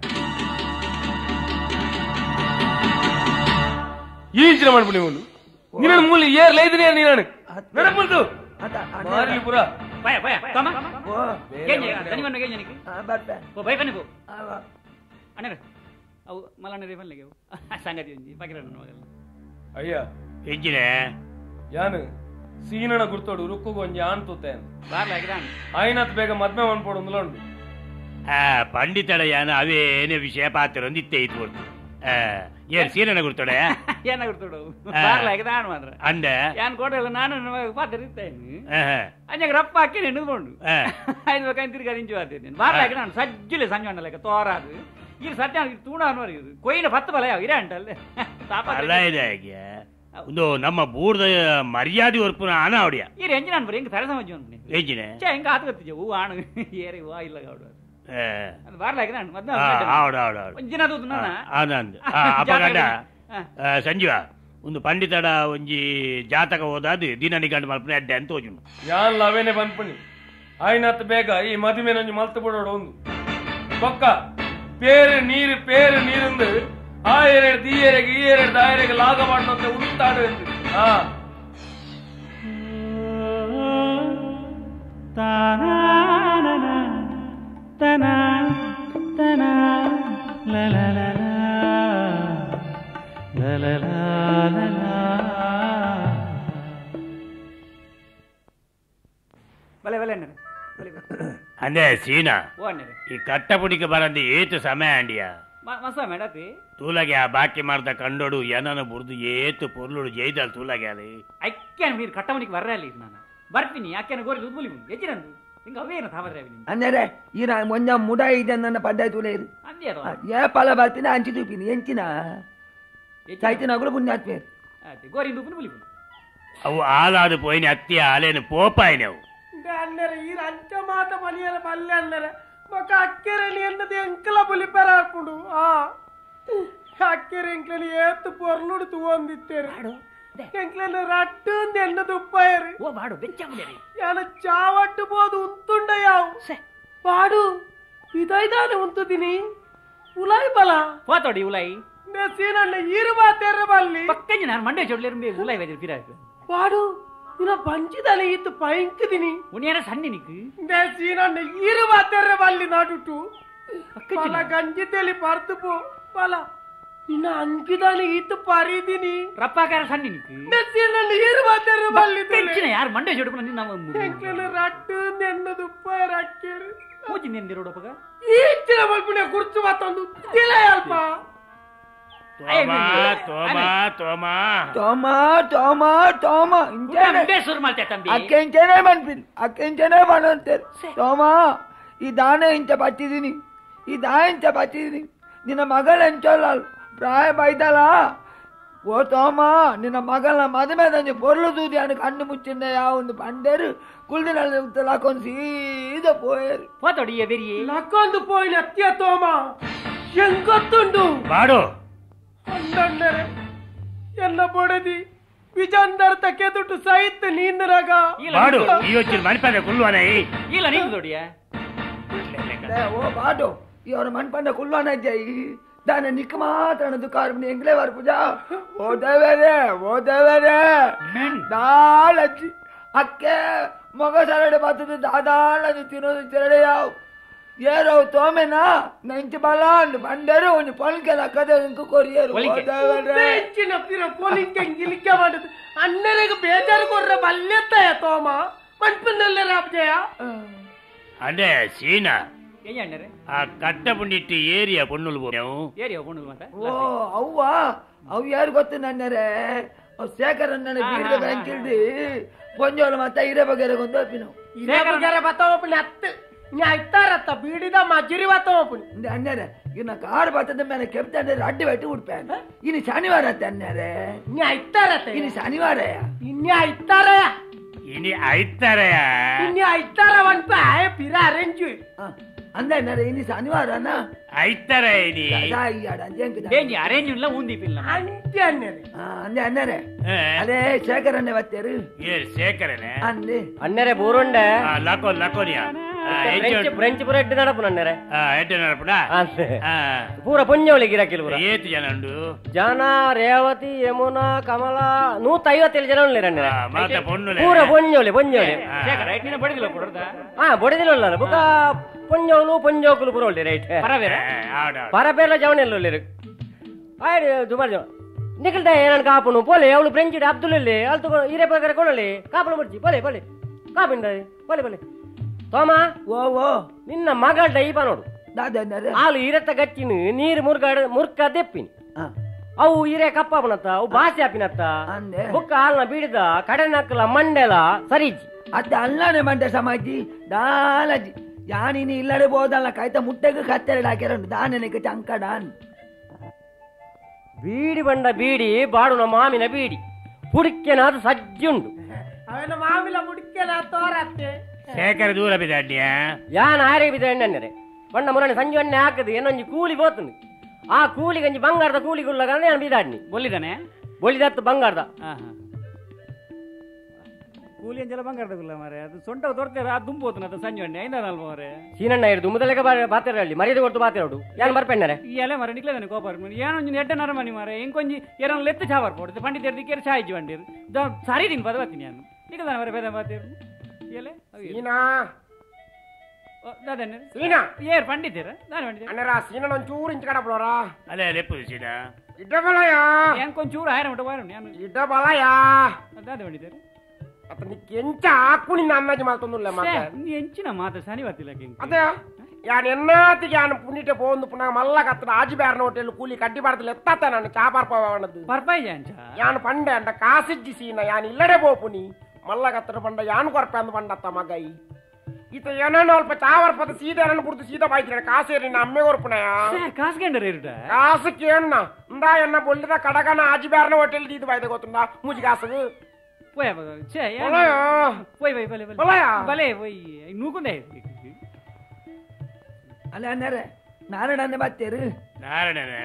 ಈಜಿನ ಮಾಡ್ಬಿಡಿ ಅವನು ನಿನ್ನ ಮೂಲಿ ಏರ್ ಲೈದಿನಿ ನೀನು ನಡಪುಂಟು ಮಾರಿಲಿ ಪುರ ಪಯ ಪಯ ತಮ್ಮ ಗೆಂಜೆ ದನಿವನ್ನ ಗೆಂಜೆ ನಿಕ್ಕೆ ಬರ್ತೆ ಓ ಬೈ ಬನ್ನಿ ಅಣ್ಣರ ಅವು ಮಲಣ್ಣರಿ ಬನ್ನಿಗೆ ಸಂಗತಿ ಒಂಜಿ ಪಕಿರ ನನ್ನ ಮಗಲ್ಲ ಅಯ್ಯ ಎಂಚಿನ ಯಾನು ಸೀನಣ ಗುರ್ತೋಡು ರುಕ್ಕುಗು ಒಂಜಿ ಆನ್ ತೂತೇನ್ ಬಾರ್ಲಾಗಿದಾನ್ ಆಯ್ನತ್ ಬೇಗ ಮದ್ಮೆ ಮಾಡ್ಪೋಡು ಒಂದ್ಲೊಂಡು ಆ ಪಂಡಿತಳ ಯಾನ ಅವೇನೇ ವಿಷಯ ಪಾತ್ರೊಂದಿತ್ತೆ ಇತ್ತು ಕೊಡ್ತು ಏನ್ ಸೀರೆನ ಗುರ್ತೋಡೆ ಏನಾಗಿರ್ತೋಡು ಬಾರ್ಲಾಗಿದಾನ್ ಮಾತ್ರ ಅಂದ ಯಾನ್ ಕೊಡಲ್ಲ ನಾನು ಪಾತ್ರ ಇರ್ತೇನೆ ಅಂಜಾಗ ರಪ್ಪ ಹಾಕಿ ನಿಂತ್ಕೊಂಡು ಐದು ಬೇಕಂತ ತಿರ್ಗಿ ಅರಿಂಜು ಆಗ್ತೇನೆ ಬಾರ್ಲಾಗಿ ನಾನು ಸಜ್ಜುಲೆ ಸಂಜೆ ಲೆಕ್ಕ ತೋರಾದು ಇಲ್ಲಿ ಸತ್ಯ ತೂಣ ಅನ್ನೋರು ಇದು ಕೊಯ್ನ ಪತ್ತು ಬಲ ಯಾವ ಇರ ಅಂಟಲ್ಲೇ ಅಲ್ಲ ಇದೆ ಒಂದು ನಮ್ಮ ಬೂರ್ದ ಮರ್ಯಾದೆ ಹೊರಪುನ ಆನ ಅವಡಿಯ ಈ ರೇಂಜ್ ನಾನು ಬರೀ ಹೆಂಗೆ ತಲೆ ಸಮಜು ಅಂತ ಏಜಿನೆ ಹೆಂಗೆ ಆತ್ಕತ್ತಿದ್ದೆ ಹೂ ಆಣ ಏರಿ ಹೂ ಇಲ್ಲ ಗೌಡ ಅದು ಬಾರ್ಲಾಗಿ ನಾನು ಮದ್ನ ಒಂಜಿನ ತೂತು ನನ್ನ ಆನಂದ್ ಅಪಗಡ ಸಂಜೀವ ಒಂದು ಪಂಡಿತಡ ಒಂಜಿ ಜಾತಕ ಹೋದಾದು ದಿನ ನಿಗಂಡು ಮಲ್ಪನೆ ಅಡ್ಡೆ ಅಂತ ಹೋಜುಂಡು ಯಾನ್ ಲವೇನೆ ಬಂದ್ಪಣಿ ಆಯ್ನತ್ ಬೇಗ ಈ ಮದುವೆ ನಂಜು ಮಲ್ತು ಬಿಡೋಡು ಒಂದು ಪಕ್ಕ ಪೇರು ನೀರಿಂದು ಆ ಎರಡು ದೀಯರೆಗೆ ಈ ಎರಡು ದಾಯರೆಗೆ ಲಾಗ ಮಾಡುವಂತೆ ಉಂಟಾಡು ಎಂದು ಬಲೆ ಬಲೆ ಅಂದೆ ಸೀನಾ ಓ ಅಣ್ಣರೆ ಈ ಕಟ್ಟಪುಡಿಗೆ ಬರಂದು ಏತು ಸಮಯ ಅಂಡಿಯ ಮಸ ಮೇಡತಿ ತೂಲಗೆ ಆ ಬಾಕಿ ಮಾಡ್ದ ಕಂಡೋಡು ಏನನ್ನು ಬುರ್ದು ಏತು ಪೊರ್ಲುಡು ಜೈದಲ್ ತೂಲಗೆ ಅಲ್ಲಿ ಅಕ್ಕೇನು మీరు ಕಟ್ಟಮನಿಗೆ ಬರ್ರಲ್ಲ ಇದು ನಾನು ಬರ್ತೀನಿ ಯಾಕೆನ ಗೋರಿ ಉದ್ಬುಲಿ ಹೆಚ್ಚಿನಂದು ಹಿಂಗ ಅವೇನು ತಾವದ್ರೆ ಅಂದರೆ ಈ ಮೊಂಜ ಮುಡ ಇದೆ ನನ್ನ ಪದ್ಧತಿ ತುಲೇರು ಅಂದ್ಯಾರು ಏ ಪಲ ಬರ್ತೀನಿ ಅಂಚಿ ತೂಪಿನಿ ಎಂಚಿನ ಚೈತಿನಗಳು ಪುಣ್ಯಾತ್ಮೆ ಗೋರಿ ಉದ್ಬುಲಿ ಅವು ಆಲಾದು ಪೋಯಿನಿ ಅತ್ತಿ ಆಲೇನು ಪೋಪಾಯಿನಿ ಅವು అన్నర ఈ అంచ మాట పనియాల పల్లె అన్నర ఒక అక్కెరని ఎన్నది ఎంకల పులిపెరాకుడు అక్కెర ఎంకలని ఏత్తు పొర్లుడు తూవందిత్తేరు ఎంకలని రట్టుంది ఎన్నది ఉప్పాయరు ఓ వాడు వెచ్చములేరి యాన చావట్టు పోదు ఉంతుండయావు వాడు ఇదైదాని ఉంటుదిని ఉలాయి బల పోతోడి ఉలాయి సీనన్న ఈరుబా తెర్రబల్లి పక్కన ನಾನು ಮಂಡೆ ಚೊಡ್ಲೇರು ಉಲಾಯಿ ವೆದಿರ್ ಪಿರಾಕು వాడు ನಿನ್ನ ಪಂಚಿದಲೆ ಇತ್ತು ಪೈಂಕದಿನಿ ಉನಿಯನ ಸಣ್ಣ ನಿಕ್ಕು ಸೀನನ್ನ ಈರುಬಾ ತೆರ್ರಬಲ್ಲಿ ನಾಟುಟ್ಟು ಪಲ ಗಂಜಿ ತೆಲಿ ಪರ್ತು ಪೋ ಪಲ ನಿನ್ನ ಅಂಕಿದಾನಿ ಇತ್ತು ಪರಿದಿನಿ ರಪ್ಪಾಕಾರ ಸಣ್ಣ ನಿಕ್ಕು ಸೀನನ್ನ ಈರುಬಾ ತೆರ್ರಬಲ್ಲಿ ಪೆಂಚಿನ ಯಾರು ಮಂಡೆ ಚೊಡ್ಕೊಂಡು ನಿನ್ನ ಎಂಕಲ ರಟ್ಟು ನೆನ್ನದು ಉಪ್ಪಾಯ ರಕ್ಕೇರು ಮೂಜಿ ನೆಂದಿರೋಡಪ್ಪಗ ಈಚಿನ ಮಲ್ಪುನೆ ಕುರ್ಚು ಮತ್ತೊಂದು ತಿಲ ಅಲ್ಪ అక్కించనే మనిపింది అక్కించనే పడంటారు తోమా ఈ దాయించబట్టిదిని ఈ దాయించబట్టిదిని నిన్న మగలు ఎంచోళ్ళు ప్రాయ బయటలా ఓ తోమా నిన్న మగల మదమేదని పొర్లు దూది అని కన్ను ముచ్చిందయా ఉంది పండేరు కుళ్ళిన లాకొని సీదా పోయారు పోతాడు ఎవరి లక్కొందు పోయిన అత్య తోమా ఎంకొత్తుండు వాడు ಅಂದಣ್ಣರೆ ಎಲ್ಲ ಬೊಡದಿ ವಿಜಂದರ್ತ ಕೆದುಟು ಸಹಿತ ನೀಂದ್ರಾಗ వాడు ఈ వచ్చిన మణిపండ కుళ్ళు అనేయి ಇಲ್ಲ ನೀನು ದೊಡಿಯ ఓ బాడు ఎవరు మణిపండ కుళ్ళానయ్యాయి దాని నిక్కు మాత్రం దుకారం ఎంగిలే వారు పూజ ఓ దేవరే దాళచ్చి అక్కే మొగ సరడు బతుకు దాదాళ్ళని తినదు తిరడయావు ఏరవు తోమేనా నెంచి బలాండు పండరు పొలికే దక్కదే ఇంకో కొరియరు ಹೆಚ್ಚಿನ ಪಿರ ಪೋಲಿಂಕೆ ಗಿಲಿಕೆ ಮಾಡುದು ಅಣ್ಣನಿಗೆ ಬೇಜಾರು ಕೊಡ್ರೆ ಬಲ್ಲೆತ್ತಾಯ ತೋಮ ಮಣ್ಪಿನಲ್ಲೇ ರಾಬ್ಜಯ అంటే సీనా ಏನ್ ಅಣ್ಣರೆ ఆ కట్టపుండిట్టి ఏరియా పొన్నులు పోయాము ಏರಿಯಾ ಹೋಗುದು ಅಂತ ఓ అవ్వా అవు ಯಾರು ಗೊತ್ತುಂಡರೆ ಶೇಖರ್ ಅಣ್ಣನ ಬೀರ್ಗ ಬ್ಯಾಂಕಿಲ್ದಿ ಪೊಂಜೋಳು ಮತ್ತೆ ಹಿರೇ ಬಗೆರೆ ಗೊಂದು ಒಪ್ಪಿನವು ಇರೇ ಬತ್ತವಪ್ಪನಿ ಅತ್ತು ನೀ ಇತ್ತಾರತ್ತ ಬೀಡಿದ ಮಜ್ಜಿರಿ ಬತ್ತವಪ್ಪನಿ అన్నారే ఇన్న కారు బతుంది మన చెప్తాండే అడ్డు పెట్టి ఉడిపాను ఇని శనివారం అత్త అన్నారే ನೀ ಇತ್ತಾರತ್ತ ఇని శనివారయ్య ಇನ್ನೇ ಇತ್ತಾರಯ ఇని అయితారయా ಇನ್ನೇ ಇತ್ತಾರ ಒಂಟ ಪಿರ ಅರೇಂಜ್ అందన్నారు ఇని శనివారాన అయితారా ఇది ಡೇಂಜಿ ಅರೇಂಜ್ ಇಲ್ಲ ಊಂದಿ ಪಿಲ್ಲ ಅಂತೆ ಅನ್ನರೆ అందే అన్నారే అదే శేఖర్ అన్న వచ్చారు ఏ శేఖరనే అంది అన్నరే బూరుండే లకోనియా ಫ್ರೆಂಚ್ ಪೂರ ಎಟ್ಟು ನಡಪು ನನ್ನರೆ ఎట్ట నడపడా ಅಂತೆ ಪೂರ ಪುಂಜವಳಿ ಗಿರಾಕಿಲ್ ಪೂರ ఏతి జనండు ಜನ ರೇವತಿ ಯಮುನಾ ಕಮಲ 157 ಜನ ಉಳ್ಳೇರಣ್ಣರೆ ಮಾತ పొన్నులే ಪೂರ ಪುಂಜವಳಿ ಶೇಖರ್ ರೈಟ್ ನೀನು ಬಡಿದಿಲ್ಲ ಕೊಡದ ಬೊಡಿದಿಲ್ಲ ಬುಕ್ಕ ಪುಂಜವಲು ಪುಂಜೋಕುಲು ಪೂರ ಉಳ್ಳಿ ರೈಟ್ ಪರವೇರ ಪರಪೇರ್ಲ ಜವನೆಲ್ಲ ಉಳ್ಳಿರು ಆಯ್ತು ದುಬಾರ್ ಜವ ನಿಖಿಲ್ದ ಏನಾನು ಕಾಪುನು ಪೋಲೆ ಅವಳು ಫ್ರೆಂಚ್ ಅಬ್ದುಲ್ ಇಲ್ಲಿ ಅಲ್ತು ಹಿರೇ ಪ್ರಕಾರ ಕೊಡಲಿ ಕಾಪುನು ಬಿಡ್ಸಿ ಪೊಲೆ ಕಾಪಿಂದ ಪೊಲೆ ತೋಮಾ ಓ ನಿನ್ನ ಮಗಳ ದೈವ ನೋಡು దాదన్నారు ಹಾಲು ಇರತ್ತ ಗಚ್ಚಿನ ನೀರು ಮುರ್ಕ ದೆಪ್ಪಿನಿ ಅವು ಹಿರೇ ಕಪ್ಪಾಪನತ್ತ ಅವು ಬಾಸಿ ಹಾಪಿನತ್ತ ಅಂದೆ ಬುಕ್ಕ ಹಾಲ್ನ ಬೀಡಿದ ಕಡೆ ನಕ್ಕಲ ಮಂಡೆಲ ಸರಿಜಿ అది అల్లానే మంటే సమాజి దాలజి యాని ఇల్లడే పోదల్ల కైతే ముట్టకు కత్తెరడు ಹಾಕ್ಯಾರಂಡು దానికి చంకడాన్ ಬೀಡಿ ಬಂಡ ಬೀಡಿ ಬಾಡುನ ಮಾಮಿನ ಬೀಡಿ ಹುಡುಕ್ಯನಾದ ಸಜ್ಜುಂಡು ಅವನ ಮಾಮಿಲ ಮುಡಿಕೆಲ ತೋರತ್ತೆ శేఖర దూర బిడ్డ ಯಾನ ಆರೆ ಬಿದ ಎಣ್ಣೆ ಬಂಡ ಮುರನೆ ಸಂಜೆ ಎಣ್ಣೆ ಹಾಕದು ಏನೊಂಜಿ ಕೂಲಿ ಹೋತುಂಡು ಆ ಕೂಲಿ ಗಂಜಿ ಬಂಗಾರದ ಕೂಲಿ ಗುಲ್ಲಗ ನಾನು ಬಿದಾಡ್ನಿ ಬೊಲ್ಲಿದಾನೆ ಬೊಲಿದತ್ತು ಬಂಗಾರದ ಕೂಲಿ ಅಂಜಲ ಬಂಗಾರದ ಗುಲ್ಲ ಮಾರೆ ಅದು ಸೊಂಟ ತೊಡ್ತಾರೆ ಅದು ದುಂಬೋತನ ಅದು ಸಂಜೆ ಎಣ್ಣೆ ಐದ ಅಲ್ವ ಮಾರೆ ಸೀನಣ್ಣ ಇರುದು ಮುದಲೆಗ ಬಾತಿರಳ್ಳಿ ಮರ್ಯಾದೆ ಕೊಡ್ತು ಬಾತಿರೋಡು ಯಾನು ಬರ್ಪೆಣ್ಣರೆ ಈ ಎಲೆ ಮಾರೆ ನಿಕ್ಲೇದಾನೆ ಕೋಪಾರ ಏನೊಂಜಿ ಎಡ್ಡೆ ನರಮನಿ ಮಾರೆ ಇಂಕೊಂಜಿ ಏನೋ ಲೆತ್ತ ಚಾವರ್ ಪೋಡುತ್ತೆ ಪಂಡಿತ ಎರ್ದಿಕ್ಕೇರು ಚಾಯ್ಜಿ ಬಂದಿರು ಸರಿ ದಿನ ಪದ ಬರ್ತೀನಿ ನಾನು ನಿಕ್ಲೇದಾನೆ ಮಾರೆ ಬೇದ ಬಾತಿರು ಎಲೆ ಸೀನಾ ದಾದನೆ ಸೀನಾ ಏರ್ ಪಂಡಿತೀರ ನಾನು ಪಂಡಿತ ಅಣ್ಣರ ಸೀನಾ ಒಂಚೂರು ಇಂಚ ಕಡಪಳೋರ అలే రేపు సీనా ಇಡ್ಡಬಲಯ ಎಂಕೊಂಚೂರು ಆಯ್ರ ಮಟ್ಟ ಬಾರ ನಾನು ಇಡ್ಡಬಲಯ ದಾದ ಪಂಡಿತೀರ ಅತ್ತ ನಿ ಕೆಂಚ ಹಾಕುನಿ ನನ್ನಜಿ ಮಾತೊಂದುಲ್ಲ ಮಾತ ನೀ ಎಂಚಿನ ಮಾತ ಸನಿ ಬರ್ತಿಲ್ಲ ಅದೇ ಯಾನ್ ಎನ್ನಾತಿಗೆ ಯಾನ್ ಪುಣ್ಣಿಟೆ ಪೋಂದು ಪುನಃ ಮಲ್ಲ ಕತ್ತಡ ಆಜಿ ಬ್ಯಾರ್ನ ಹೋಟೆಲ್ ಕೂಲಿ ಕಡ್ಡಿ ಬಾರ್ದಲ್ಲಿ ಎತ್ತಾತ ನಾನು ಚಾಪಾರ್ಪವನದ್ದು ಪರ್ಪಾಯಿ ಜಾಂಚ ಯಾನ್ ಪಂಡೆ ಅಂಡ ಕಾಸಿಜ್ಜಿ ಸೀನ ಯಾನ್ ಇಲ್ಲಡೆ ಪೋಪುನಿ ಮಲ್ಲ ಕತ್ತಡ ಪಂಡ ಯಾನ್ ಕೊರಪೆ ಅಂದು ಪಂಡತ್ತ ಮಗೈ ಈತ ಏನೋ ಅಲ್ಪ ಚಾವರ್ಪದ ಸೀದಾ ನನ್ನ ಬಿಡ್ದು ಸೀದಾ ಬಾಯ್ತಿರ ಕಾಸೇರಿ ನಾ ಅಮ್ಮೆ ಕೊರ್ಪುಣಯ ಕಾಸ್ಕೊಂಡ್ರೆ ಇರುಟ ಕಾಸಕ್ಕೆ ಏನ್ನ ಇಂದ ಎನ್ನ ಬೊಲ್ಲಿದ ಕಡಗನ ಆಜಿ ಬ್ಯಾರ್ನ ಹೋಟೆಲ್ ದೀದು ಬಾಯ್ದೆ ಗೊತ್ತುಂಡ ಮೂಜಿ ಕಾಸು పోయా చే పోయి పోయి భలే భలే పోయి నూకుందే అలా అన్నారే నారాయణ బత్తేరు నారాయణ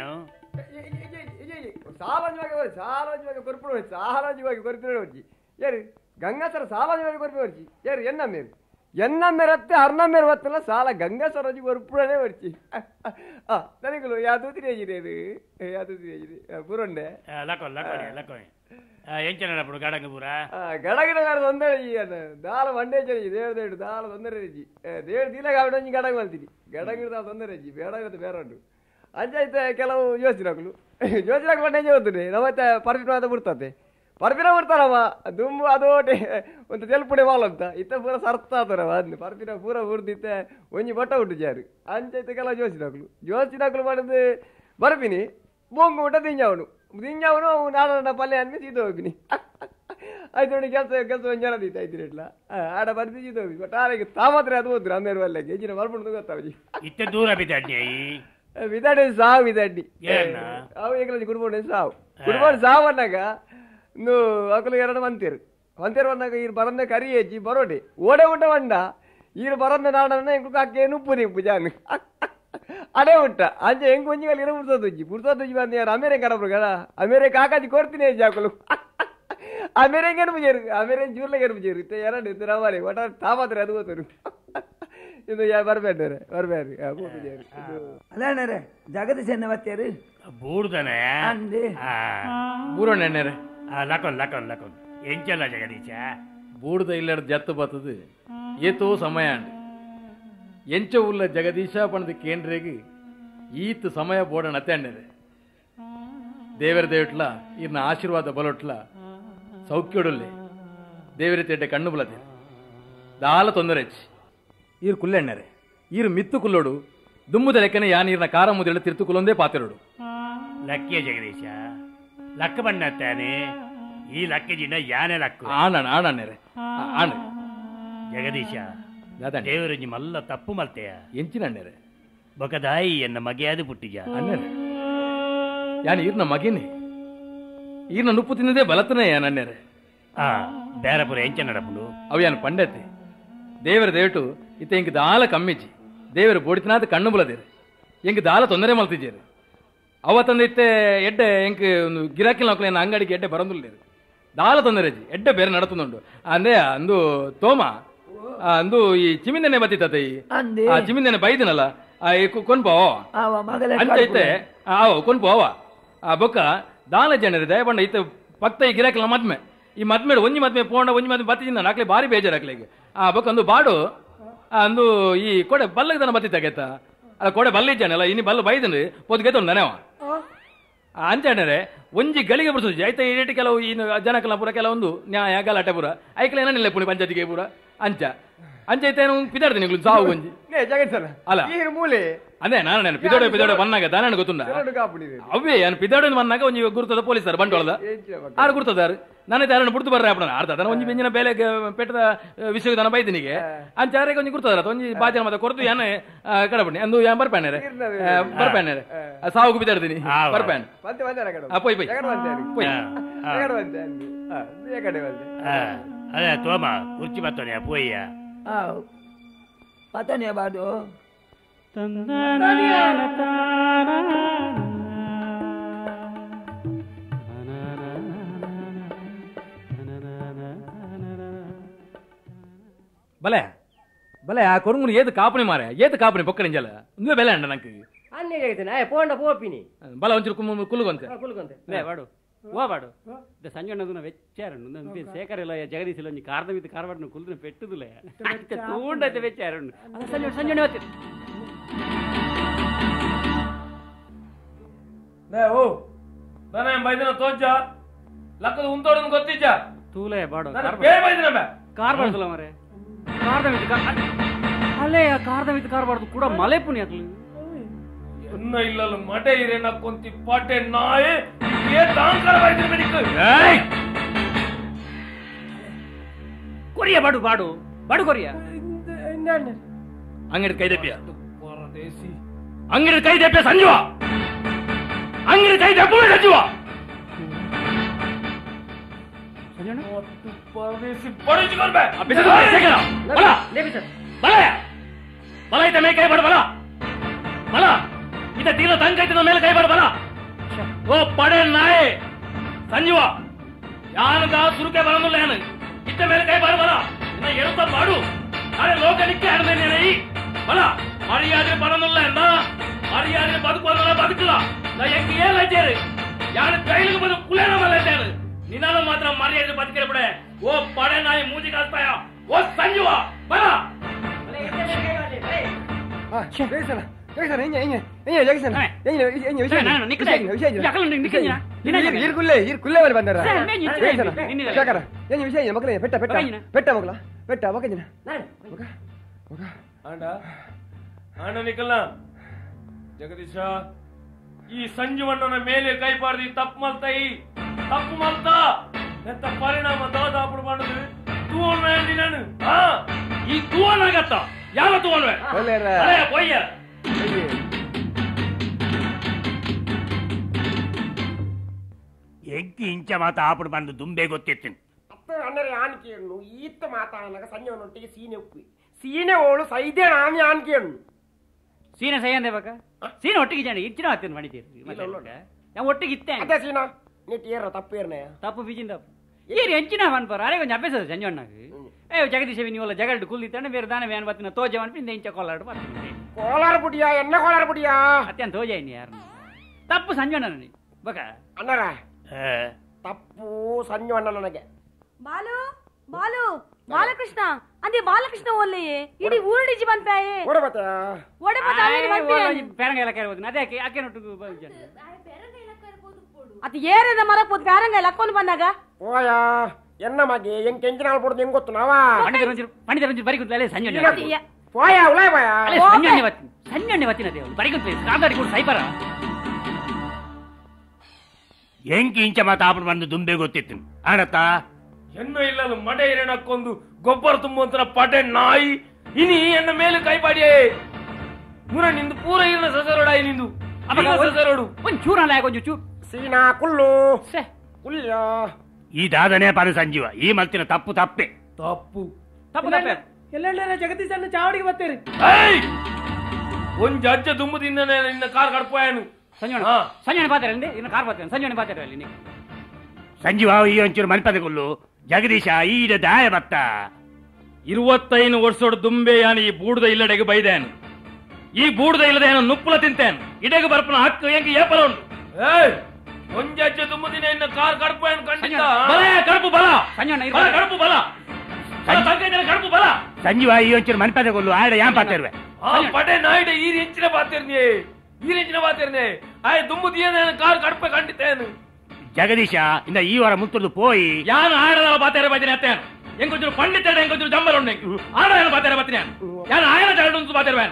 ಸಾಲಾಜವಾಗಿ ಕೊರ್ಪಿನೋಡಿ వచ్చి ఏరు గంగాసర సాలాజವಾಗಿ కొరిపి వచ్చి ఏరు ఎన్నమ్మేరత్తే అర్ణమ్మేరు వత్తల సాల గంగాసర వచ్చి కొరుపుడనే వచ్చి ನನಗಳು ಯಾವುದು ತಿರಿಯಜಿರೇದು ಪುರಂಡೆ లకోని ఎంచనప్పుడు గడంగ పూరా గడగిన గారు తొందర దాల వండే చెయ్యి దేవుడు దాల తొందర రెచ్చి దేవుడు తీలే కాబట్టి గడగ వెళ్తుంది గడగిన దాల తొందర రెచ్చి ಬೇಡಾಗುತ್ತೆ ಬೇರಂಡು ಅಂಚೈತೆ ಕೆಲವು ಯೋಚನೆಗಳು ಬಂಡೆ ಚೋದ್ರಿ ನಮ್ಮತ್ತೆ ಪರ್ಫಿಟ್ ಮಾತ ಬಿಡ್ತತೆ ಪರ್ಫಿನ ಬಿಡ್ತಾರವ ದುಂಬು ಅದೋಟೆ ಒಂದು ತೆಲ್ಪುಡೆ ವಾಲಂತ ಇತ್ತ ಪೂರ ಸರ್ತಾತರವ ಅಂದ್ ಪರ್ಫಿನ ಪೂರ ಬಿಡ್ದಿತ್ತೆ ಒಂಜಿ ಬಟ್ಟ ಉಂಟು ಜಾರು ಅಂಚೈತೆ ಕೆಲವು ಜೋಚಿನಗಳು ಮಾಡಿದ್ದು ಬರ್ಪಿನಿ ಬೊಂಗು ಊಟ ತಿಂಜವನು ನಾಡ ಪಲ್ಯ ಅನ್ಮಿ ಸೀದ ಹೋಗ್ಬಿನಿ ಆಯ್ತು ನೋಡಿ ಕೆಲಸ ಒಂದು ಜನ ಐತಿ ಇಟ್ಲ ಆಡ ಬರ್ತಿ ಸೀದ ಹೋಗಿ ಬಟ್ ಆರೆಗೆ ತಾಮಾತ್ರ ಅದು ಹೋದ್ರು ಅಂದೇರು ಅಲ್ಲಿಗೆ ಹೆಚ್ಚಿನ ಬರ್ಬಿಟ್ಟು ಗೊತ್ತಾವಜಿ ಇತ್ತ ದೂರ ಬಿದ್ದಾಡ್ನಿ ವಿದಾಡಿ ಸಾವು ವಿದಾಡಿ ಅವು ಏಕಲಜಿ ಕುಡ್ಕೊಂಡು ಸಾವು ಕುಡ್ಬಾರ್ದು ಸಾವನ್ನಾಗ నువ్వు ఒకరు ఎరడం అంతేరు అంతేరు అన్నాక ఈ బరంద కర్రీ వేసి బరోటి ఓడే ఉండవండ ఈ బరంద నాడన్న ఇంకొక అక్కే నుప్పు నిప్పు జాను అడే ఉంటా అంచే ఇంకొంచెం కలిగిన పుడుతుంది మంది అమెరికా కడపరు కదా అమెరికా కాకాది కొడుతున్నాయి జాకులు అమెరికా కనిపించారు అమెరికా జూర్లో కనిపించారు ఇస్తే ఎరండి ఇద్దరు రావాలి ఒకట తామాత్రం ఎదుగుతారు ಇದು ಬರ್ಬೇಡ್ರೆ ಬರ್ಬೇಡ್ರಿ ಅಲ್ಲೇ ಜಗದೀಶ್ ಎನ್ನ ಬತ್ತೇರು ಬೂಡ್ದನೆ ಅಂದೆ ಬೂರೋಣ್ಣೆಣ್ಣೆರೆ ಲಕೋನ್ ಲಕೋನ್ ಲಕೋನ್ ಎಂಚಲ್ಲ ಜಗದೀಶ ಬೂಡ್ದ ಇಲ್ಲಡ ಜತ್ತು ಬತ್ತದು ಏತೋ ಸಮಯ ಅಂಡ್ ಎಂಚ ಉಲ್ಲ ಜಗದೀಶ ಪಣದ ಕೇಂದ್ರೆಗೆ ಈತ್ ಸಮಯ ಬೋಡಣ ಅತ್ತಣ್ಣೆರೆ ದೇವರ ದೇವಟ್ಲ ಇರ್ನ ಆಶೀರ್ವಾದ ಬಲೊಟ್ಲ ಸೌಖ್ಯೋಡುಲ್ಲೆ ದೇವರ ತೇಟೆ ಕಣ್ಣು ಬಲದೆ ದಾಲ ತೊಂದರೆ ಹೆಚ್ಚಿ ಈರು ಕುಲ್ಲೆಣ್ಣರೆ ಈರು ಮಿತ್ತು ಕುಲ್ಲೋಡು ದುಮ್ಮುದ ಲೆಕ್ಕನೆ ಯಾ ನೀರ್ನ ಕಾರ ಮುದೆಳ ತಿರ್ತು ಕುಲ್ಲೊಂದೇ ಪಾತಿರೋಡು ಲಕ್ಕಿಯ ಜಗದೀಶ ಲಕ್ಕ ಬಣ್ಣತ್ತಾನೆ ಈ ಲಕ್ಕ ಜಿನ ಯಾನೆ ಲಕ್ಕು ಆಣಣ್ಣ ಆಣಣ್ಣರೆ ಆಣ ಜಗದೀಶ ದೇವರಂಜಿ ಮಲ್ಲ ತಪ್ಪು ಮಲ್ತೆಯ ಎಂಚಿನಣ್ಣರೆ ಬೊಕದಾಯಿ ಎನ್ನ ಮಗೆಯಾದು ಪುಟ್ಟಿಜ ಅಣ್ಣರೆ ಯಾನ್ ಈರ್ನ ಮಗೇನೆ ಈರ್ನ ನುಪ್ಪು ತಿನ್ನದೇ ಬಲತನೇ ಯಾನಣ್ಣರೆ ಬೇರಪುರ ಎಂಚ ನಡಪುಂಡು ಅವು ಯಾನ್ ಪಂಡತೆ ದೇವರ ದೇವಟು ಇತ್ತ ಇಂಕ ದಾಲ ಕಮ್ಮಿಜಿ ದೇವರು ಬೋಡಿತನಾದ ಕಣ್ಣು ಬುಲದೇರು ಎಂಕ ದಾಲ ತೊಂದರೆ ಮಲ್ತಿಜೇರು ಅವತ್ತಂದ ಇತ್ತೆ ಎಡ್ಡೆ ಎಂಕ ಒಂದು ಗಿರಾಕಿಲ್ ನೌಕಲ ಅಂಗಡಿಗೆ ಎಡ್ಡೆ ಬರಂದುಲ್ಲೇರು ದಾಲ ತೊಂದರೆ ಜಿ ಎಡ್ಡೆ ಬೇರೆ ನಡತುಂಡು ಅಂದೆ ಅಂದು ತೋಮ ಅಂದು ಈ ಚಿಮಿಂದನೆ ಬತ್ತಿತ್ತೈ ಆ ಚಿಮಿಂದನೆ ಬೈದಿನಲ್ಲ ಕೊನ್ಪೋ ಅಂಚೈತೆ ಆವ ಕೊನ್ಪೋ ಆ ಬೊಕ್ಕ ದಾಲ ಜನರು ದಯಪಂಡ ಇತ್ತ ಪಕ್ತ ಈ ಗಿರಾಕಿಲ ಮದ್ಮೆ ಈ ಮದ್ಮೇಡು ಒಂಜಿ ಮದ್ಮೆ ಪೋಂಡ ಒಂಜಿ ಮದ್ಮೆ ಬತ್ತಿನ ನಾಕ್ಲೆ ಬಾರಿ ಬೇಜಾರಾಕ್ಲೆಗೆ ಆ ಬೊಕ್ಕ ಅಂದು ಬಾಡು ಅಂದು ಈ ಕೊಡೆ ಬಲ್ಲಗೆ ತನ ಬತ್ತಿತ್ತಾಗೈತ ಅಲ್ಲ ಕೊಡೆ ಬಲ್ಲಿದ್ದಾನಲ್ಲ ಇನ್ನು ಬಲ್ಲ ಬೈದನು ಪೊದ್ಗೆತ ನೆನವ ಅಂಚಣ್ಣರೆ ಒಂಜಿ ಗಳಿಗೆ ಬಿಡಿಸೋದು ಆಯ್ತಾ ಏಟಿ ಕೆಲವು ಇನ್ನು ಜನಕಲ ಪುರ ಕೆಲವೊಂದು ನ್ಯಾಯ ಗಲಾಟೆ ಪುರ ಐಕಲ ಏನಿಲ್ಲ ಪುಣಿ ಪಂಚಾಯತಿಗೆ ಪುರ ಅಂಚ ಅಂಚೈತೇನು ಪಿದಾಡ್ತೀನಿ ನೀವು ಸಾವು ಒಂಜಿ ಅಲ್ಲ ಮೂಲೆ ಅದೇ ನಾನು ಪಿದೋಡೆ ಬನ್ನಾಗ ದಾನ ಗೊತ್ತುಂಡ ಅವೇ ಏನು ಪಿದೋಡೆ ಬನ್ನಾಗ ಒಂಜಿ ಗುರುತದ ಪೊಲೀಸರು ಬಂಟೋಳದ ಆರು ಗುರುತದಾರು ನಾನೈತೆ ಯಾರನ್ನು ಬಿಡ್ತು ಬರ್ರೆ ಅಪ್ಪನ ಅರ್ಧ ಅದನ್ನ ಒಂಜಿ ಬೆಂಜಿನ ಬೇಲೆ ಪೆಟ್ಟದ ವಿಷಯ ದನ ಬೈದಿನಿಗೆ ಅಂಚಾರಿಗೆ ಒಂಜಿ ಗುರುತದಾರ ಒಂಜಿ ಬಾಜನ ಮತ್ತೆ ಕೊರತು ಏನ ಕಡಪಣಿ ಅಂದು ಯಾನ್ ಬರ್ಪೇಣರೆ ಬರ್ಪೇಣರೆ ಸಾವುಗೂ ಬಿದ್ದಾಡ್ತೀನಿ ಬರ್ಪೇಣ್ ಪೊಯ್ ಪೊಯ್ ಪೊಯ್ ಅದೇ ತೋಮ ಕುರ್ಚಿ ಬತ್ತೋನೆ ಪೋಯ್ಯ ಪತನೆ ಬಾಡು ಬಲೆ ಬಲೆ ಆ ಕೊಡುಂಗುನು ಏದು ಕಾಪಣಿ ಮಾರೆ ಏದು ಕಾಪಣಿ ಪೊಕ್ಕರಿಂಜಲ ನೀವೇ ಬೆಲೆ ಅಂಡ ನಂಗೆ ಅನ್ನೇ ಪೋಂಡ ಪೋಪಿನಿ ಬಲ ಒಂಚೂರು ಕುಲ್ಲುಗೊಂತೆ ಕುಲ್ಕೊಂತೆ ಲೇ ಬಾಡು ಓ ಬಾಡು ಸಂಜೆ వెచ్చారండు శేఖర్ జగదీశ్లో కారణం ఇది కారవాడు కులిన పెట్టుదులే తూండైతే వెచ్చారండు సంజೆ సంజೆ ಓ ನಾನು ಬೈದಿನ ತೋಜ ಲಕ್ಕದ ಉಂತೋಡನ್ ಗೊತ್ತಿಜ್ಜ ತೂಲೇ ಬಾಡು ಬೈದಿನ ಕಾರ್ಬಾರ್ದಲ್ಲ ಮರೆ ಕಾರಣం ఇది ಅಲ್ಲೇ ಕಾರಣం ఇది ಕಾರ್ಬಾರ್ದು ಕೂಡ ಮಲೆ ಪುನಿ ಅಕ್ಲಿ ಎನ್ನ ಇಲ್ಲಲ್ಲ ಮಟೆ ಇರೇನ ಕೊಂತಿ ಪಾಟೆ ನಾಯೆ ಏ ದಾಂಕರ ಬೈದಿನ ಮೆಡಿಕ ಏಯ್ ಕೊರಿಯ ಬಾಡು ಬಾಡು ಬಾಡು ಕೊರಿಯ ಅಂಗಡಿ ಕೈ ದೆಪ್ಪಿಯ ಪರದೇಸಿ ಅಂಗಡಿ ಕೈ ದೆಪ್ಪೆ ಸಂಜುವ ಅಂಗಡಿ ಕೈ ದೆಪ್ಪೆ ಸಂಜುವ ಪರದೇಸಿ ಬಡಿಸಿ ಕೊರ್ಬೆ ಬಿಸದು ಶೇಖರ ಬಲ ಬಲ ಬಲ ಐತೆ ಮೇ ಕೈ ಬಡ ಬಲ ಬಲ ಇದ ತೀರ ತಂಕೈತಿನ ಮೇಲೆ ಕೈ ಬಡ ಬಲ ಓ ಪಡೆ ನಾಯೆ ಸಂಜುವ ಯಾನಗ ಸುರುಕೆ ಬರನುಲ್ಲ ಏನು ಇತ್ತ ಮೇಲೆ ಕೈ ಬಡ ಬಲ ಇನ್ನ ಎಳುತ್ತ ಮಾಡು ನಾಳೆ ಲೋಕನಿಕ್ಕೆ ಹಣದೇನೆ ಈ ಬಲ ಮರ್ಯಾದೆ ಬರನುಲ್ಲ ಎಂದ ಮರ್ಯಾದೆ ಬದುಕುವಲ್ಲ ಬದುಕಲ್ಲ ನಾ ಎಂಗೆ ಏನಾಯ್ತೇರು ಯಾರು ಕೈಲಿಗೆ ಬಂದು ಕುಲೇನ ಮಲ್ಲೈತೇರು ನಿನ್ನನ್ನು ಮಾತ್ರ ಮರ್ಯಾದೆ ಬದುಕಿರ ಬಿಡೆ ಓ ಪಡೆ ನಾಯಿ ಮೂಜಿ ಕಾಸ್ತಾಯ ಓ ಸಂಜುವ ಬಲ ಜಗದೀಶ ಈ ಸಂಜುವಣ್ಣನ ಮೇಲೆ ಕೈ ಪಾಡ್ದಿ ತಪ್ಪು ಮಲ್ತೈ ತಪ್ಪು ಮಲ್ತ ಎಂತ ಪರಿಣಾಮ ದಾದಾಪುಡು ಮಾಡುದು ತೂವನ್ ವೇಂಡಿ ನಾನು ಈ ತೂವನಾಗತ್ತ ಯಾವ ತೂವನ್ವೆ ಪೊಯ್ಯ ಎಂಕಿ ಇಂಚ ಮಾತ ಆಪುಡು ಬಂದು ದುಂಬೆ ಗೊತ್ತಿತ್ತು ಅಪ್ಪ ಅನ್ನರೆ ಆನ್ಕೇಳು ಈತ ಮಾತಾಡನಾಗ ಸಂಜೆವನೊಟ್ಟಿಗೆ ಸೀನೆ ಉಪ್ಪಿ ಸೀನೆ ಓಳು ಸೈದೆ ನಾನು ಆನ್ಕೇಳು ಸೀನೆ ಸೈ ಅಂದೆ ಬಕ ಸೀನೆ ಒಟ್ಟಿಗೆ ಜಾಣಿ ಇಚ್ಚಿನ ಹತ್ತಿನ ಮಾಡಿದ್ದೀರಿ ನಾನು ಒಟ್ಟಿಗೆ ಇತ್ತೆ ಅದೇ ಸೀನಾ ನೀಟ್ ಏರ ತಪ್ಪೇರ್ನೆ ತಪ್ಪು ಬೀಜಿಂದ ಏರಿ ಹೆಂಚಿನ ಬನ್ಪಾರ ಅರೆ ಕೊಂಚ ಅಭ್ಯಾಸ ಸಂಜಣ್ಣಾಗ ಏ ಜಗದೀಶ ನೀವಲ್ಲ ಜಗಲ್ಡು ಕುಲ್ದಿತ್ತಾನೆ ಬೇರೆ ದಾನೆ ವ್ಯಾನ್ ಬತ್ತಿನ ತೋಜವನ್ ಪಿಂದ ಇಂಚ ಕೋಲಾಡು ಬರ್ತೀನಿ ಕೋಲಾರ ಬುಡಿಯಾ ಎನ್ನ ಕೋಲಾರ ಬುಡಿಯಾ ಅತ್ಯಂತ ತೋಜಾಯಿನಿ ಯಾರು ತಪ್ಪು ಸಂಜಣ್ಣ ಬಕ ಅಣ್ಣರ ತಪ್ಪು ಸಂಜಣ್ಣ ನನಗೆ ಬಾಲು ಬಾಲು ಬಾಲಕೃಷ್ಣ ಅಂದೆ ಬಾಲಕೃಷ್ಣ ಒಳ್ಳೆಯೇ ಇಡೀ ಊರಡಿಜಿ ಬಂತಾಯೇ ಓಡಬತ್ತ ಪೇರಂಗ ಎಲ್ಲ ಕೇಳ್ಬೋದು ಅದೇ ಆಕೆ ನೊಟ್ಟು ಅದು ಏರದ ಮರಕ್ಕೆ ಹೋದ್ ಪೇರಂಗ ಲಕ್ಕೊಂಡು ಬಂದಾಗ ಓಯಾ ಎನ್ನ ಮಗೆ ಹೆಂಗ್ ಕೆಂಚಿನಾಳ್ ಬಿಡುದು ಹೆಂಗ್ ಗೊತ್ತು ನಾವಾ ಪಂಡಿತ ಬರಿ ಕುಂತಲೇ ಸಂಜೆ ಹೋಯಾ ಉಲಾಯ್ ಬಾಯ ಸಂಜೆ ಬತ್ತಿನ ಬರಿ ಕುಂತಲೇ ಕಾದಾಡಿ ಕೂಡ ಸೈಪರ ಎಂಕಿ ಇಂಚ ಮಾತ ಆಪುಡು ಬಂದು ದುಂಬೆ ಗೊತ್ತಿತ್ತು ಆಣತ್ತ ಹೆಣ್ಣು ಇಲ್ಲದು ಮಡೆ ಇರಣಕ್ಕೊಂದು ಗೊಬ್ಬರ ತುಂಬುವಂತ ಪಟೆ ನಾಯಿ ಇನಿ ಎನ್ನ ಮೇಲೆ ಕೈಪಾಡಿಯೇ ಮುರ ನಿಂದು ಪೂರ ಇರನ ಸಸರೋಡಾಯಿ ನಿಂದು ಸಸರೋಡು ಒಂದ್ ಚೂರ ಕೊಂಚ ಚೂರ್ ಸೀನಾ ಕುಲ್ಲು ಕುಲ್ಯ ಈ ದಾದನೆ ಪಾದ ಸಂಜೀವ ಈ ಮಲ್ತಿನ ತಪ್ಪು ತಪ್ಪೆ ತಪ್ಪು ತಪ್ಪು ತಪ್ಪೆ ಎಲ್ಲೆಲ್ಲ ಜಗದೀಶನ್ನ ಚಾವಡಿಗೆ ಬರ್ತೀರಿ ಒಂದ್ ಅಜ್ಜ ದುಂಬದಿಂದ ನಿನ್ನ ಕಾರ್ ಕಡ್ಪಾಯನು ಸಂಜೆ ಪಾತ್ರೆ ಇನ್ನು ಕಾರ್ ಬರ್ತೇನೆ ಸಂಜೆ ಪಾತ್ರೆ ಅಲ್ಲಿ ಸಂಜೀವ ಈ ಒಂಚೂರು ಮಲ್ಪದೆ ಕೊಲ್ಲು ಜಗದೀಶ ಈಡ ದಾಯ ಬತ್ತ 25 ವರ್ಷೋಡು ದುಂಬೆ ಯಾನು ಈ ಬೂಡದ ಇಲ್ಲಡೆಗೆ ಬೈದೇನು ಈ ಬೂಡದ ಇಲ್ಲದೇನು ನುಪ್ಪುಲ ತಿಂತೇನು ಇಡೆಗೆ ಬರ್ಪನ ಹಕ್ಕು ಹೆಂಗೆ ಏಪಲ ಉಂಟು ಒಂದ್ ಅಜ್ಜ ದುಂಬದಿನ ಇನ್ನ ಕಾರ್ ಕಡ್ಪಾಯನು ಖಂಡಿತ ಕಡುಪು ಬಲ ಕಡುಪು ಬಲ ಕಡುಪು ಬಲ ಸಂಜೀವ ಈ ಒಂಚೂರು ಮಲ್ಪದೆ ಕೊಲ್ಲು ಆಡ ಯಾನ್ ಪಾತಿರ್ವೆ ಪಟೆ ನಾಯಿಡ ಈ ಹೆಂಚಿನ ಪಾತಿರ್ನಿ ಈ ಹೆಂಚಿನ ಪಾತಿರ್ನಿ ಆಯ್ ದುಂಬದಿಯ ಕಾರ್ ಕಡ್ಪೆ ಖಂಡಿತೇನು ಜಗದೀಶ ಇಂದ ಈ ವಾರ ಮುತ್ತುದು ಪೋಯಿ ಯಾನು ಆಡದ ಬಾತೇರೆ ಬೈತೀನಿ ಅತ್ತೇನು ಎಂಕೊಂಚೂರು ಪಂಡಿತ ಎಂಕೊಂಚೂರು ಜಂಬಲ್ ಉಂಟು ಆಡ ಬಾತೇರೆ ಬತ್ತೀನಿ ಯಾನು ಆಯನ ಜಗಡು ಬಾತೇರ್ವೇನು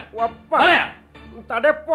ತಡೆಪ್ಪ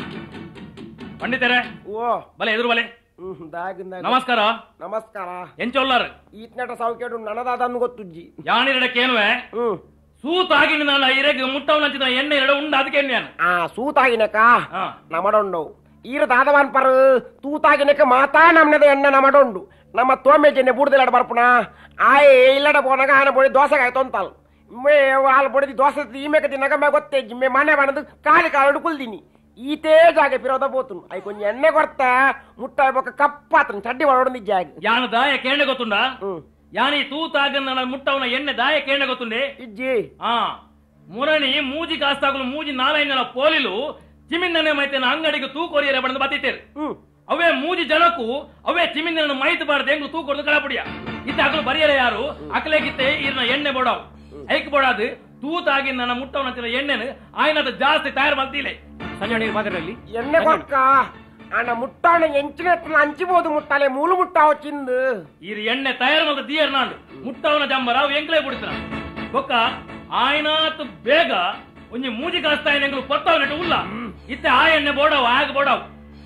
ಪಂಡಿತರೇ ಓ ಬಲೆ ಎದುರು ಬಲೆ ನಮಸ್ಕಾರ ನಮಸ್ಕಾರ ಎಂಚೊಲ್ಲಾರು ಈತ್ನಟ ಸೌಖ್ಯಡು ನನದಾದನ್ನು ಗೊತ್ತುಜ್ಜಿ ಯಾನಿರಡಕ್ಕೇನುವೆ ಸೂತಾಗಿನ ನಾನು ಇರೆಗೆ ಮುಟ್ಟವನಂಚಿದ ಎಣ್ಣೆ ಎರಡು ಉಂಡು ಅದಕ್ಕೆ ಎಣ್ಣೆನು ಸೂತಾಗಿನಕ ನಮಡೊಂಡು ಈರ ದಾದವಾನ್ ಪರ್ ತೂತಾಗಿನಕ ಮಾತಾ ನಮ್ನದ ಎಣ್ಣೆ ನಮಡೊಂಡು ನಮ್ಮ ತೋಮೆ ಜನ್ನೆ ಬೂಡ್ದೆಲ್ಲ ಬರ್ಪುನ ಆಯ್ ಇಲ್ಲಡ ಪೋನಾಗ ಆನ ಬೊಡಿ ದೋಸೆಗಾಯ್ತು ಅಂತಲ್ ಮೇ ಹಾಲು ಬೊಡಿದಿ ದೋಸೆ ಈಮೆಕ ತಿನ್ನಕ ಮೇ ಗೊತ್ತೇ ಮೇ ಮನೆ ಬಾಣದು ಕಾಲಿ ಕಾಲು ಕುಲ್ದಿನಿ ಈತೇ ಜಾಗ ಪಿರೋದ పోతును అయి కొంచెం ఎన్నె కొడతా ముట్టాయి ఒక కప్పాతను చడ్డి వాడొంది జాగ యాన దాయ కేండ గొత్తుండా యాని తూతాగన్న ముట్టవన ఎన్నె దాయ కేండ గొత్తుండే ఇజ్జి ಮುರಣಿ ಮೂಜಿ ಕಾಸ್ತಾಗಲು ಮೂಜಿ 4 ಪೋಲಿಲು ಚಿಮಿಂದನೇమైతే ಅಂಗಡಿಗೆ ತೂಕೋರಿಯರೆ ಬಂದು ಬತ್ತಿತ್ತೇರು ಅವೇ ಮೂಜಿ ಜನಕ್ಕೂ ಅವೇ ಚಿಮಿಂದನ ಮೈತ್ ಬಾರ್ದೆ ಎಂಗ್ಲು ತೂಕೊಡ್ದು ಕಳಪಡಿಯ ಇತ್ತ ಅಕಲು ಬರಿಯರೆ ಯಾರು ಅಕಲೆಗಿತ್ತೆ ಇರ್ನ ಎಣ್ಣೆ ಬೋಡಾವ್ ಐಕ್ ಬೋಡಾದು ತೂತಾಗಿ ನನ್ನ ಮುಟ್ಟವನ ಎಣ್ಣೆನು ಆಯ್ನದ ಜಾಸ್ತಿ ತಯಾರು ಮಾಡ್ತಿಲೆ ಸಂಜೆ ಪಾತ್ರೆಯಲ್ಲಿ ಎಣ್ಣೆ ಕೊಕ್ಕ ಆನ ಮುಟ್ಟಾಣ ಎಂಚಿನ ಅಂಚಿಬೋದು ಮುಟ್ಟಾಲೆ ಮೂಲು ಮುಟ್ಟ వచ్చింది ಈ ಎಣ್ಣೆ ತಯಾರು ಮಾಡ್ದ ದಿಯರ್ ನಾಂಡು ಮುಟ್ಟವನ ಜಂಬರ ಅವು ಎಂಕ್ಲೇ ಬಿಡ್ತಾನ ಬೊಕ್ಕ ಆಯ್ನಾತ್ ಬೇಗ ಒಂಜಿ ಮೂಜಿ ಕಾಸ್ತಾ ಎಂಗ್ಲು ಪತ್ತಾವ್ ನೆಟ್ಟು ಉಲ್ಲ ಇತ್ತೆ ಆ ಎಣ್ಣೆ ಬೋಡಾವ್ ಆಗ ಬೋಡಾವ್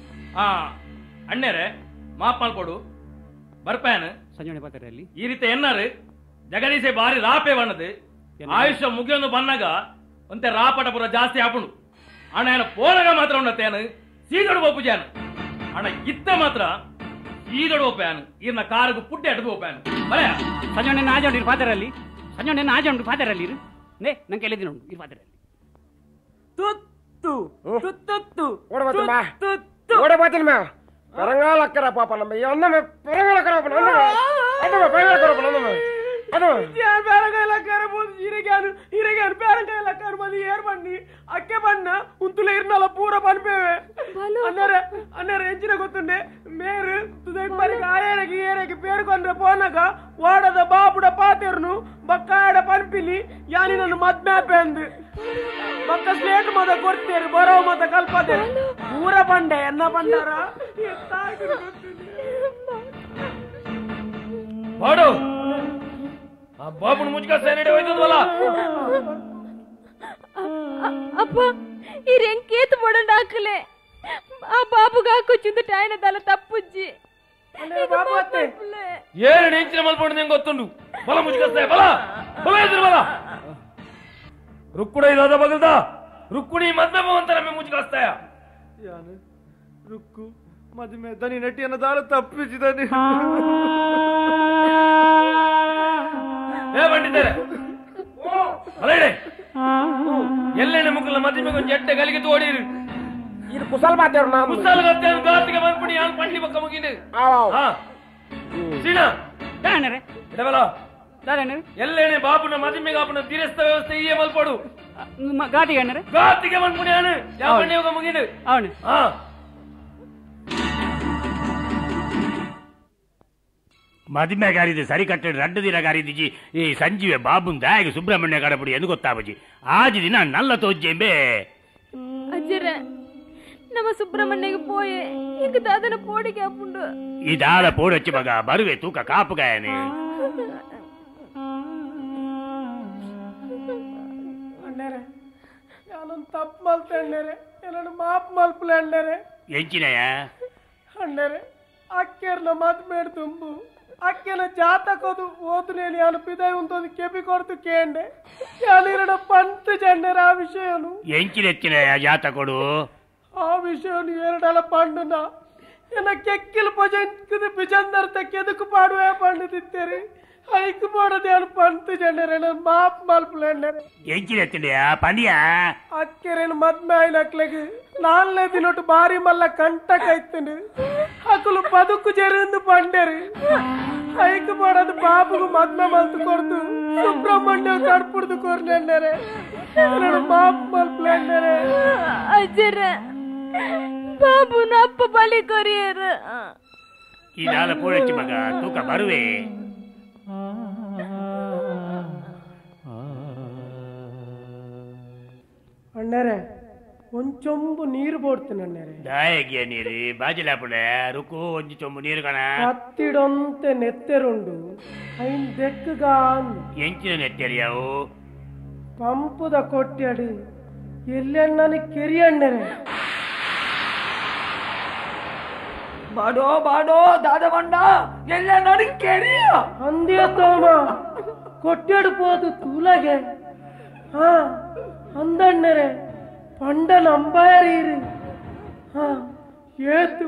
ಅಣ್ಣೇರೆ ಮಾಪ್ ಮಾಡ್ಕೊಡು ಬರ್ಪ್ಯಾನ್ ಸಂಜೆ ಪಾತ್ರೆಯಲ್ಲಿ ಈ ರೀತಿ ಎನ್ನಾರು ಜಗದೀಶೆ ಬಾರಿ ರಾಪೆ ಬಣ್ಣದು ಆಯುಷ್ಯ ಮುಗಿಯೊಂದು ಬನ್ನಾಗ ಒಂತೆ ರಾಪಟ ಪುರ ಜಾಸ್ತಿ ಆಪುಂಡು ಅಣ್ಣ ಏನ ಪೋಲಗ ಮಾತ್ರ ಉಂಡತ್ತೇನು ಸೀದೊಡು ಒಪ್ಪುಜಾನು ಅಣ್ಣ ಇತ್ತ ಮಾತ್ರ ಸೀದೊಡು ಒಪ್ಪ್ಯಾನು ಇರ್ನ ಕಾರಿಗೆ ಪುಟ್ಟೆ ಅಡ್ದು ಒಪ್ಪ್ಯಾನು ಬರಯ ಸಂಜೆ ಆಜೊಂಡು ಪಾತ್ರೆಯಲ್ಲಿ ಸಂಜೆ ಆಜೊಂಡು ಪಾತ್ರೆಯಲ್ಲಿ ಇರು ನೇ ನಂಗೆ ಹೇಳಿದ್ದೀನಿ ಉಂಟು ಇರು ಪಾತ್ರೆಯಲ್ಲಿ ತುತ್ತು ತುತ್ತು ಓಡಬಾತಿನ ಮಾ ಪರಂಗಾಲಕ್ಕರ ಪಾಪ ನಮ್ಮ ಅನ್ನ ಪರಂಗಾಲಕ್ಕರ అక్కే పన్న ఉంతులు ఇర్నాల పూర పనిపోయే అన్నారు ఎంచిన గొత్తుండే మేరు తుదకి ఆయనకి ఏరకి పేరుకొండ్ర పోనాక ఓడద బాపుడ పాతేరును బక్క ఆడ పనిపిలి యాని నన్ను మద్మాపేంది బక్క స్లేట్ మద కొట్టేరు బరవ మద కల్పదే పూర పండే ఎన్న పండారా బాడు ఆ బాబును ముజ్జిగా సైనడే ಹೋಯ್ತದ ವಲ ಅಪ್ಪ ಈ ರೆಂಕೇತ್ ಮೊಡಂಡ ಹಾಕಲೆ ಆ ಬಾಬುಗ ಹಾಕೊಚ್ಚಿಂದು ಟಾಯ್ನ ದಲ ತಪ್ಪುಜ್ಜಿ ಬಾಬು ಅತ್ತೆ ಏನ್ ನೆಂಚಿನ ಮಲ್ಪೊಂಡು ನಿಂಗೆ ಗೊತ್ತುಂಡು ಬಲ ಮುಜ್ಜಿಗಸ್ತಾಯ ಬಲ ಬಲ ಎದುರು ಬಲ ರುಕ್ಕುಡ ಇದಾದ ಬಗಲ್ದ ರುಕ್ಕುಣಿ ಮದ್ವೆ ಅಂತಾರ ಮೇ ಮುಜ್ಜಿಗಸ್ತಾಯ ಯಾನು ರುಕ್ಕು ಮದುವೆ ದನಿ ನಟಿಯನ್ನು ದಾಳ ತಪ್ಪಿಸಿದನಿ. ಬಂದಿದ್ದಾರೆ ಎಲ್ಲೇನೆ ಮುಕ್ಕಲ ಮದುವೆ ಒಂದು ಎಟ್ಟೆ ಗಲಿಗೆ ತೋಡಿರು ಇದು ಕುಸಲ್ ಮಾತೇವ್ರ ನಾ ಕುಸಲ್ ಗತ್ತೇನು ಗಾತಿಗೆ ಬಂದ್ಬಿಡಿ ಯಾನ್ ಪಂಡಿ ಬಕ್ಕ ಮುಗಿನಿ ಸೀನಾ ದಾನರೆ ಇಡವಲ ದಾನರೆ ಎಲ್ಲೇನೆ ಬಾಬುನ ಮದುವೆಗೆ ಆಪನ ತೀರಸ್ತ ವ್ಯವಸ್ಥೆ ಈಯೇ ಮಲ್ಪಡು ಗಾತಿಗೆ ಅಣ್ಣರೆ ಗಾತಿಗೆ ಬಂದ್ಬಿಡಿ ಯಾನು ಯಾವ ಪಂಡಿ ಹೋಗ ಮುಗಿನು ಅವನು ಮದುವೆ ಗಾರಿದೆ ಸರಿ ಕಟ್ಟೆ ರಡ್ಡು ದಿನ ಗಾರಿದಿಜಿ ಈ ಸಂಜೀವೆ ಬಾಬುಂದ ಈಗ ಸುಬ್ರಹ್ಮಣ್ಯ ಕಡಪುಡಿ ಎಂದು ಗೊತ್ತಾಬಜಿ ಆಜಿ ದಿನ ನಲ್ಲ ತೋಜ್ಜೆಂಬೆ ಅಜ್ಜರ ನಮ್ಮ ಸುಬ್ರಹ್ಮಣ್ಯಗೆ ಪೋಯೆ ಈಗ ದಾದನ ಪೋಡಿಗೆ ಅಪ್ಪುಂಡು ಈ ದಾದ ಪೋಡಚ್ಚಿ ಮಗ ಬರುವೆ ತೂಕ ಕಾಪುಗಾಯನೆ ಅಣ್ಣರೆ ನಾನೊಂದು ತಪ್ಪು ಮಲ್ತೆ ಅಣ್ಣರೆ ನಾನು ಮಾಪ್ ಮಲ್ಪಲೆ ಅಣ್ಣರೆ ಎಂಚಿನಯ ಅಣ್ಣರೆ ಅಕ್ಕೆರ್ನ ಮದ್ಮೇಡ್ ತುಂಬು ಅಕ್ಕೆನ ಜಾತಕದು ಓದು ನಾನು ಪಿದಾಯಿ ಒಂದು ಕೆಪಿ ಕೊಡ್ತು ಕೇಂಡೆ ಯಾನಿರಡ ಪಂತ ಜಂಡರ ಆ ವಿಷಯನು ಎಂಚಿನೆಚ್ಚಿನಯ ಜಾತ ಕೊಡು ಆ ವಿಷಯನು ಎರಡಲ ಪಂಡುನ ಎನ್ನ ಕೆಕ್ಕಿಲ್ ಪಜಂಕದ ಬಿಜಂದರ್ತ ಕೆದಕು ಪಾಡುವೆ ಪಂಡಿತಿತ್ತೇರಿ ಐಕು ಮಾಡೋದೇ ಅನು ಪಂತ ಜಂಡರೆ ನನ್ನ ಮಾಪ್ ಮಲ್ಪಲೆ ಎಂಚಿನೆಚ್ಚಿನಯ ಪಂಡಿಯ ಅಕ್ಕೆರೇನು ಮದ್ಮೆ ಆಯ್ನಕ್ಲೆಗೆ ನಾಲ್ನೇ ದಿನೊಟ್ಟು ಬಾರಿ ಮಲ್ಲ ಕಂಟಕ್ ಐತನು ಅಕ್ಕಲು ಬದುಕು ಜೆರಿಂದು ಪಂಡೇರಿ ಐಕು ಮಾಡೋದು ಬಾಬುಗು ಮದ್ಮೆ ಮಲ್ತು ಕೊಡ್ದು ಸುಬ್ರಹ್ಮಣ್ಯ ಕಡ್ಪುಡ್ದು ಕೊರ್ನೆಂಡರೆ ಮಾಪ್ ಮಲ್ಪಲೆಂಡರೆ ಅಜ್ಜರ ಬಾಬುನ ಅಪ್ಪ ಬಲಿ ಕೊರಿಯರ ಈ ದಾದ ಪೋಡಚ್ಚಿ ಮಗ ತೂಕ ಬರುವೆ ಅಣ್ಣರೆ ಒಂಚೊಂಬು ನೀರು ಬೋಡ್ತೀನಿ ಅಣ್ಣರೆ ದಾಯಗಿಯ ನೀರು ಬಾಜಿಲಾಪುಡ ರುಕು ಒಂಜಿ ಚೊಂಬು ನೀರು ಕಣ ಕತ್ತಿಡೊಂತೆ ನೆತ್ತೆರುಂಡು ಐನ್ ದೆಕ್ಕಗಾನ್ ಎಂಚಿನ ನೆತ್ತರಿಯಾವು ಪಂಪುದ ಕೊಟ್ಟ್ಯಡಿ ಎಲ್ಲೆಣ್ಣನ ಕೆರಿಯಣ್ಣರೆ ಬಾಡೋ ಬಾಡೋ ದಾದ ಬಂಡ ಎಲ್ಲ ನೋಡಿ ಕೆರಿಯ ಅಂದೇ ತೋಮ ಕೊಟ್ಟ್ಯಡು ಪೋದು ತೂಲಗೆ ಹಾ ಅಂದಣ್ಣರೆ ಪಂಡ ನಂಬಾಯರೀರು ಹಾ ಏತು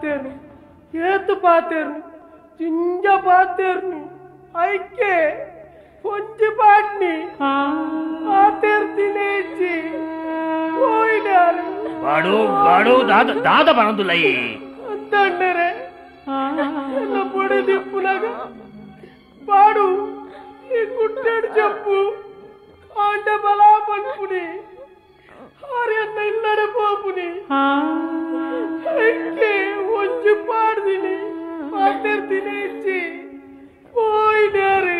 ಪಾತೇರು చింజ పాతేర్ని ఐకే కొంచె పాట్ని పాతేర్ తినేచి పోయినారు వాడు దాద పనందులయ్యి అంతండరే ఎన్న పొడి దిప్పులాగా పాడు ఈ కుట్టాడు చెప్పు ఆంట బలా పనుకుని ఆర్యన్న ఇల్లడ పోపుని ఐకే కొంచె పాడు తిని పాతేర్ తినేచి పోయినారు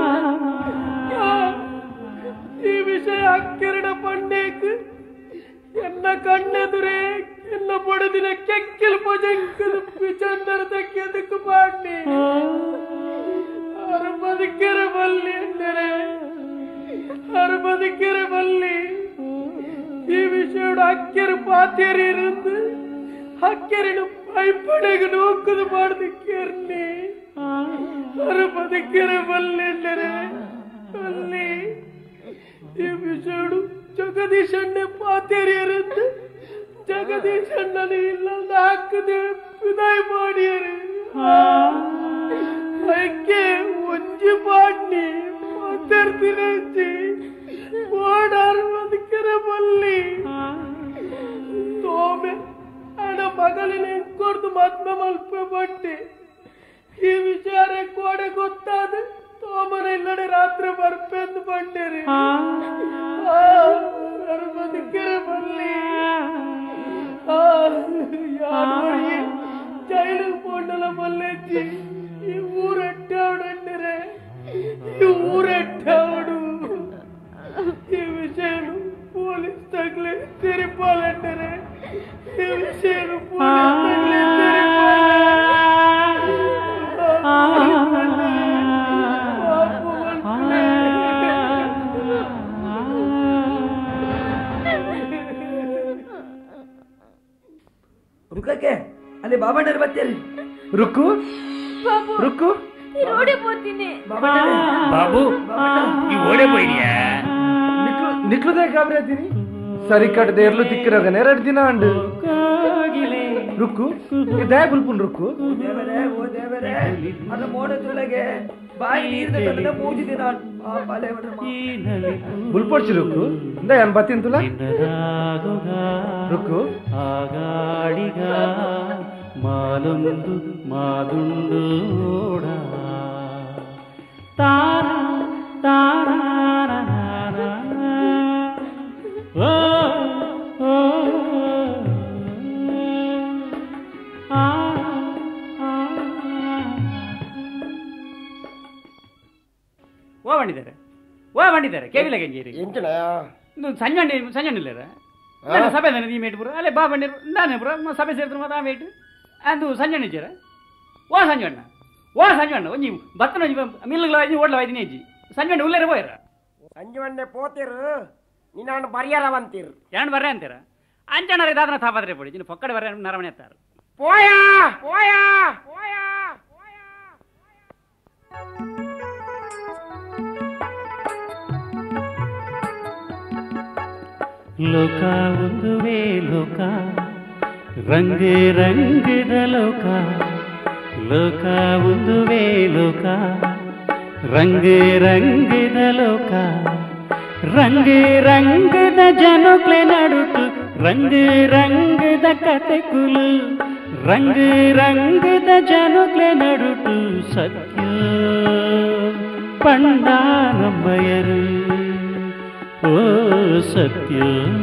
ಈ ವಿಷಯ ಅಕ್ಕಿರಣ ಪಂಡೇಕ್ ಎನ್ನ ಕಣ್ಣೆದುರೇ ಎನ್ನ ಬಡದಿನ ಕೆಕ್ಕಿಲ್ ಪಜಂಕದ ಪಿಚಂದರದ ಕೆದಕು ಪಾಡ್ನಿ ಅರಬದಿಕೆರ ಬಲ್ಲಿ ಎಂದರೆ ಅರಬದಿಕೆರ ಬಲ್ಲಿ ಈ ವಿಷಯ ಅಕ್ಕಿರ ಪಾತೇರಿ ಇருந்து ಅಕ್ಕಿರನು ಪೈಪಡೆಗೆ ನೋಕ್ಕದು ಮಾಡ್ದಿಕ್ಕೇರ್ನಿ ಅರಬದಿಕೆರ ಬಲ್ಲಿ ಎಂದರೆ ಅಲ್ಲಿ ಈ ವಿಷಯಡು ಜಗದೀಶಣ್ಣೆ ಪಾತೇರಿಯರಂತೆ ಜಗದೀಶಣ್ಣನ ಇಲ್ಲದ ಹಾಕದೆ ವಿದಾಯ ಮಾಡಿಯರು ಐಕೆ ಒಂಜಿ ಪಾಡ್ನಿ ಪಾತೇರ್ತಿನೇಚಿ ಓಡಾರು ಅದಕ್ಕೆರ ಬಲ್ಲಿ ತೋಮೆ ಹಣ ಮಗಳಿನ ಕೊಡ್ದು ಮದ್ಮೆ ಮಲ್ಪೆ ಬಟ್ಟೆ ಈ ವಿಚಾರ ಕೋಡೆ ಗೊತ್ತಾದ ತೋಮನ ಇಲ್ಲಡೆ ರಾತ್ರಿ ಬರ್ಪೆಂದು ಬಂಡೇರಿ ಬದುಕೆರೆ ಬಲ್ಲಿ ಯಾರು ಜೈಲಿಗೆ ಪೋಂಡಲ ಬಲ್ಲೆಚ್ಚಿ ಈ ಊರೆಟ್ಟಾವಡಂಡರೆ ಈ ಊರೆಟ್ಟಾವಡು ಈ ವಿಷಯನು ಪೊಲೀಸ್ ತಗ್ಲೆ ತಿರುಪಾಲಂಡರೆ ಈ ವಿಷಯನು ಪೊಲೀಸ್ ತಗ್ಲೆ ರುಕಕ್ಕೆ ಅಲ್ಲಿ ಬಾಬಣ್ಣರು ಬರ್ತೀರಿ ರುಕ್ಕು ಬಾಬು ರುಕ್ಕು ಈ ರೋಡೆ ಹೋಗ್ತೀನಿ ಬಾಬು ಈ ಓಡೆ పోయిನಿಯಾ ನಿಕ್ಲುದೇ ಗಾಬರಿ ಆತೀನಿ ಸರಿ ಕಟ್ಟದೆ ಇರ್ಲು ತಿಕ್ಕಿರಾಗ 2 ದಿನ ಅಂಡು ರುಕ್ಕು ದಯ ಗುಲ್ಪುನ್ ರುಕ್ಕು ದೇವರೇ ಓ ದೇವರೇ ಅದ ಮೋಡದೊಳಗೆ ಬಾಯಿ ನೀರಿನ ಮೂಜಿದಿ ನಾನು ಗುಲ್ಪೊಡ್ಚಿ ರುಕ್ಕು ದಯನ್ ಬತ್ತಿನ್ ತುಲ ರುಕ್ಕು ಆಗಾಡಿಗ ಮಾಲೊಂದು ಮಾದುಂಡೋಡ ತಾರ ತಾರ ಓ ಓ ಓ ಬಂದಿದ್ದಾರೆ ಕೇವಿಲ ಗಂಜೇರಿ ಸಂಜೆ ಸಭೆ ನೀ ಮೇಟ್ ಪುರ ಅಲ್ಲೇ ಬಾ ಬಂದಿರು ನಾನೇ ಪುರ ಸಭೆ ಸೇರಿದ್ರು ಮಾತಾ ಮೇಟ್ ಅಂದು ಸಂಜೆ ಇದ್ದೀರ ಓ ಸಂಜಣ್ಣ ಒಂಜಿ ಬತ್ತನ ಮಿಲ್ಗಳ ಓಡ್ಲ ವೈದಿನಿ ಅಜ್ಜಿ ಸಂಜೆ ಉಳ್ಳೇರೆ ಹೋಯ್ರ ಸಂಜೆ ಪೋತಿರು ನೀನು ಬರ್ಯಾರ ಅಂತೀರು ಏನು ಬರ್ರೆ ಅಂತೀರ ಅಂಜಣ್ಣ ಇದಾದನ ತಾಪಾದ್ರೆ ಪಡಿ ನೀನು ಪಕ್ಕಡೆ ಬರ್ರೆ ನರಮಣೆ ಎತ್ತಾರ ಪೋಯಾ ಪೋಯಾ ಪೋಯಾ ಲೋಕ ಒಂದುವೇ ಲೋಕ ರಂಗ ರಂಗದ ಲೋಕ ಲೋಕ ಒಂದುವೇ ಲೋಕ ರಂಗ ರಂಗದ ಲೋಕ ರಂಗ ರಂಗದ ಜನಕ್ಲೆ ನಡುಟು ರಂಗ ರಂಗದ ಕತೆಕುಲು ರಂಗ ರಂಗದ ಜನಕ್ಲೆ ನಡುಟು ಸತ್ಯ ಪಂಡಾನಂಬಯರು ಓ ಸತ್ಯ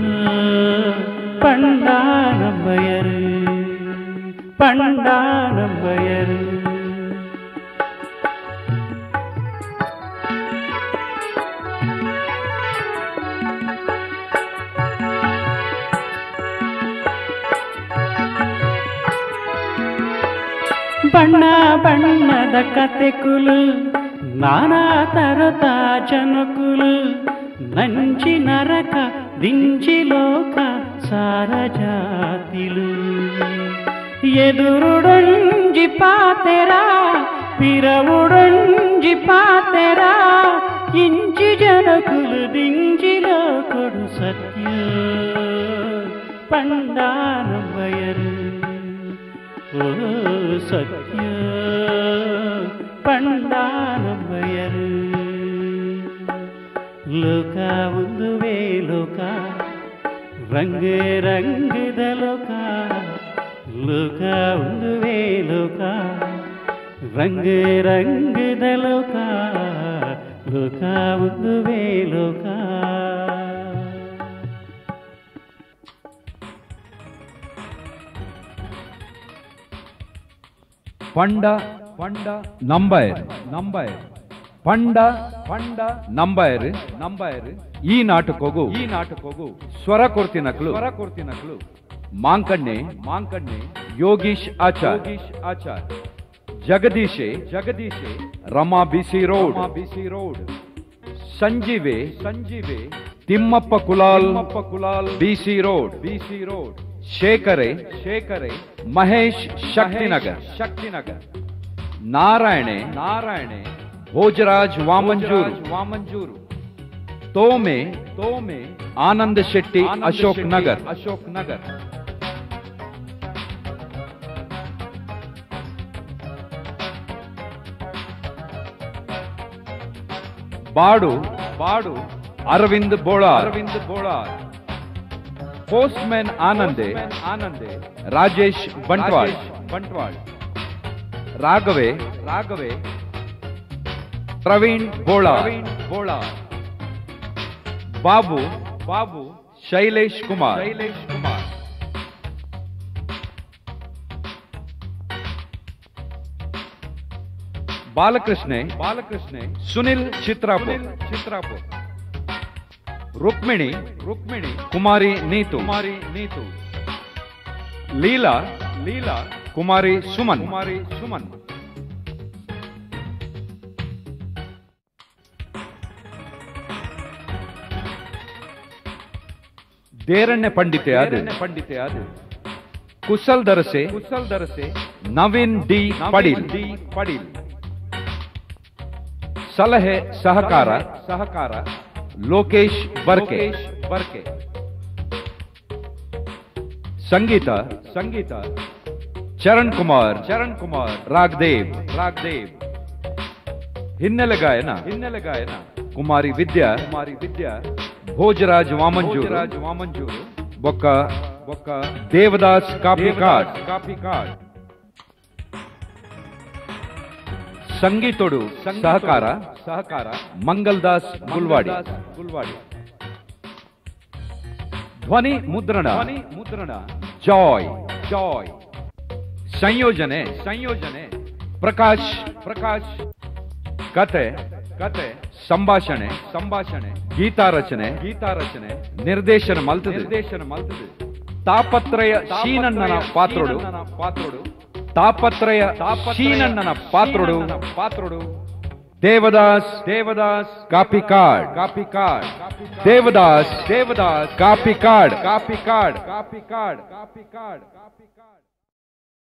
ಪಂಡಾನಂಬಯರು ಪಂಡಾನಂಬಯರು ಬಣ್ಣ ಬಣ್ಣದ ಕತೆಕುಲು ನಾನಾ ತರದ ಜನಕುಲು ನಂಚಿ ನರಕ ದಿಂಚಿ ಲೋಕ ಸಾರ ಜಾತಿಲು ಎದುರುಡೊಂಜಿ ಪಾತೆರಾ ಪಿರವುಡೊಂಜಿ ಪಾತೆರಾ ಇಂಚಿ ಜನಕುಲು ದಿಂಚಿ ಲೋಕಡು ಸತ್ಯ ಪಂಡಾನಂಬಯರು ಓ ಸತ್ಯ ಪಂಡಾನಂಬಯರು ಲೋಕ ಒಂದುವೇ ಲೋಕ ರಂಗ ರಂಗದ ಲೋಕ ಲೋಕ ಒಂದುವೇ ಲೋಕ ರಂಗ ರಂಗದ ಲೋಕ ಲೋಕ ಒಂದುವೇ ಲೋಕ ಪಂಡ ಪಂಡ ನಂಬಯರ್ ನಂಬಯರ್ ಪಂಡ ಪಂಡ ನಂಬಯರ್ ನಂಬಯರ್ ಈ ನಾಟಕೋಗು ಸ್ವರ ಕೊರ್ತಿನಕ್ಲು ಮಾಂಕಣ್ಣೆ ಯೋಗೀಶ್ ಆಚಾರ್ ಜಗದೀಶೆ ರಮಾ ಬಿಸಿ ರೋಡ್ ಸಂಜೀವೆ ತಿಮ್ಮಪ್ಪ ಕುಲಾಲ್ ಬಿಸಿ ರೋಡ್ ಶೇಖರೆ ಮಹೇಶ್ ಶಕ್ತಿನಗರ್ ನಾರಾಯಣೆ ಭೋಜರಾಜ್ ವಾಮಂಜೂರು ತೋಮೆ ಆನಂದ್ ಶೆಟ್ಟಿ ಅಶೋಕ್ ನಗರ್ ಬಾಡು ಅರವಿಂದ್ ಬೋಳಾರ್ ಪೋಸ್ಟ್ಮನ್ ಆನಂದೆ ರಾಜೇಶ್ ಬಂಟ್ವಾಳ್ ರಾಘವೆ ಪ್ರವೀಣ್ ಬೋಳಾ ಬಾಬು ಶೈಲೇಶ್ ಕುಮಾರ್ ಬಾಲಕೃಷ್ಣೆ ಸುನಿಲ್ ಚಿತ್ರಾಪುರ್ ರುಕ್ಮಿಣಿ ಕುಮಾರಿ ನೀತು ಲೀಲಾ ಕುಮಾರಿ ಸುಮನ್ ದೇರಣ್ಯ ಪಂಡಿತೆ ಆದ ಕುಶಲ್ ದರಸೆ ನವೀನ್ ಡಿ ಪಡೀಲ್ ಸಲಹೆ ಸಹಕಾರ ಲೋಕೇಶ್ ಬರ್ಕೆ ಸಂಗೀತ ಚರಣ್ ಕುಮಾರ್ ರಾಗ್ದೇವ್ ಹಿನ್ನೆಲೆ ಗಾಯನ ಕುಮಾರಿ ವಿದ್ಯಾ ಭೋಜರಾಜ್ ವಾಮಂಜೂರು ಬೊಕ್ಕ ದೇವದಾಸ್ ಕಾಫಿ ಕಾರ್ಡ್ ಸಂಗೀತೋಡು ಸಹಕಾರ ಮಂಗಲ್ದಾಸ್ ಗುಲ್ವಾಡಿ ಧ್ವನಿ ಮುದ್ರಣ ಜಾಯ್ ಸಂಯೋಜನೆ ಪ್ರಕಾಶ್ ಕತೆ ಸಂಭಾಷಣೆ ಗೀತಾರಚನೆ ನಿರ್ದೇಶನ ಮಲ್ತದೆ ತಾಪತ್ರಯ ಶೀನಣ್ಣನ ಪಾತ್ರೋಡು Devadas Kapikad Devadas copy card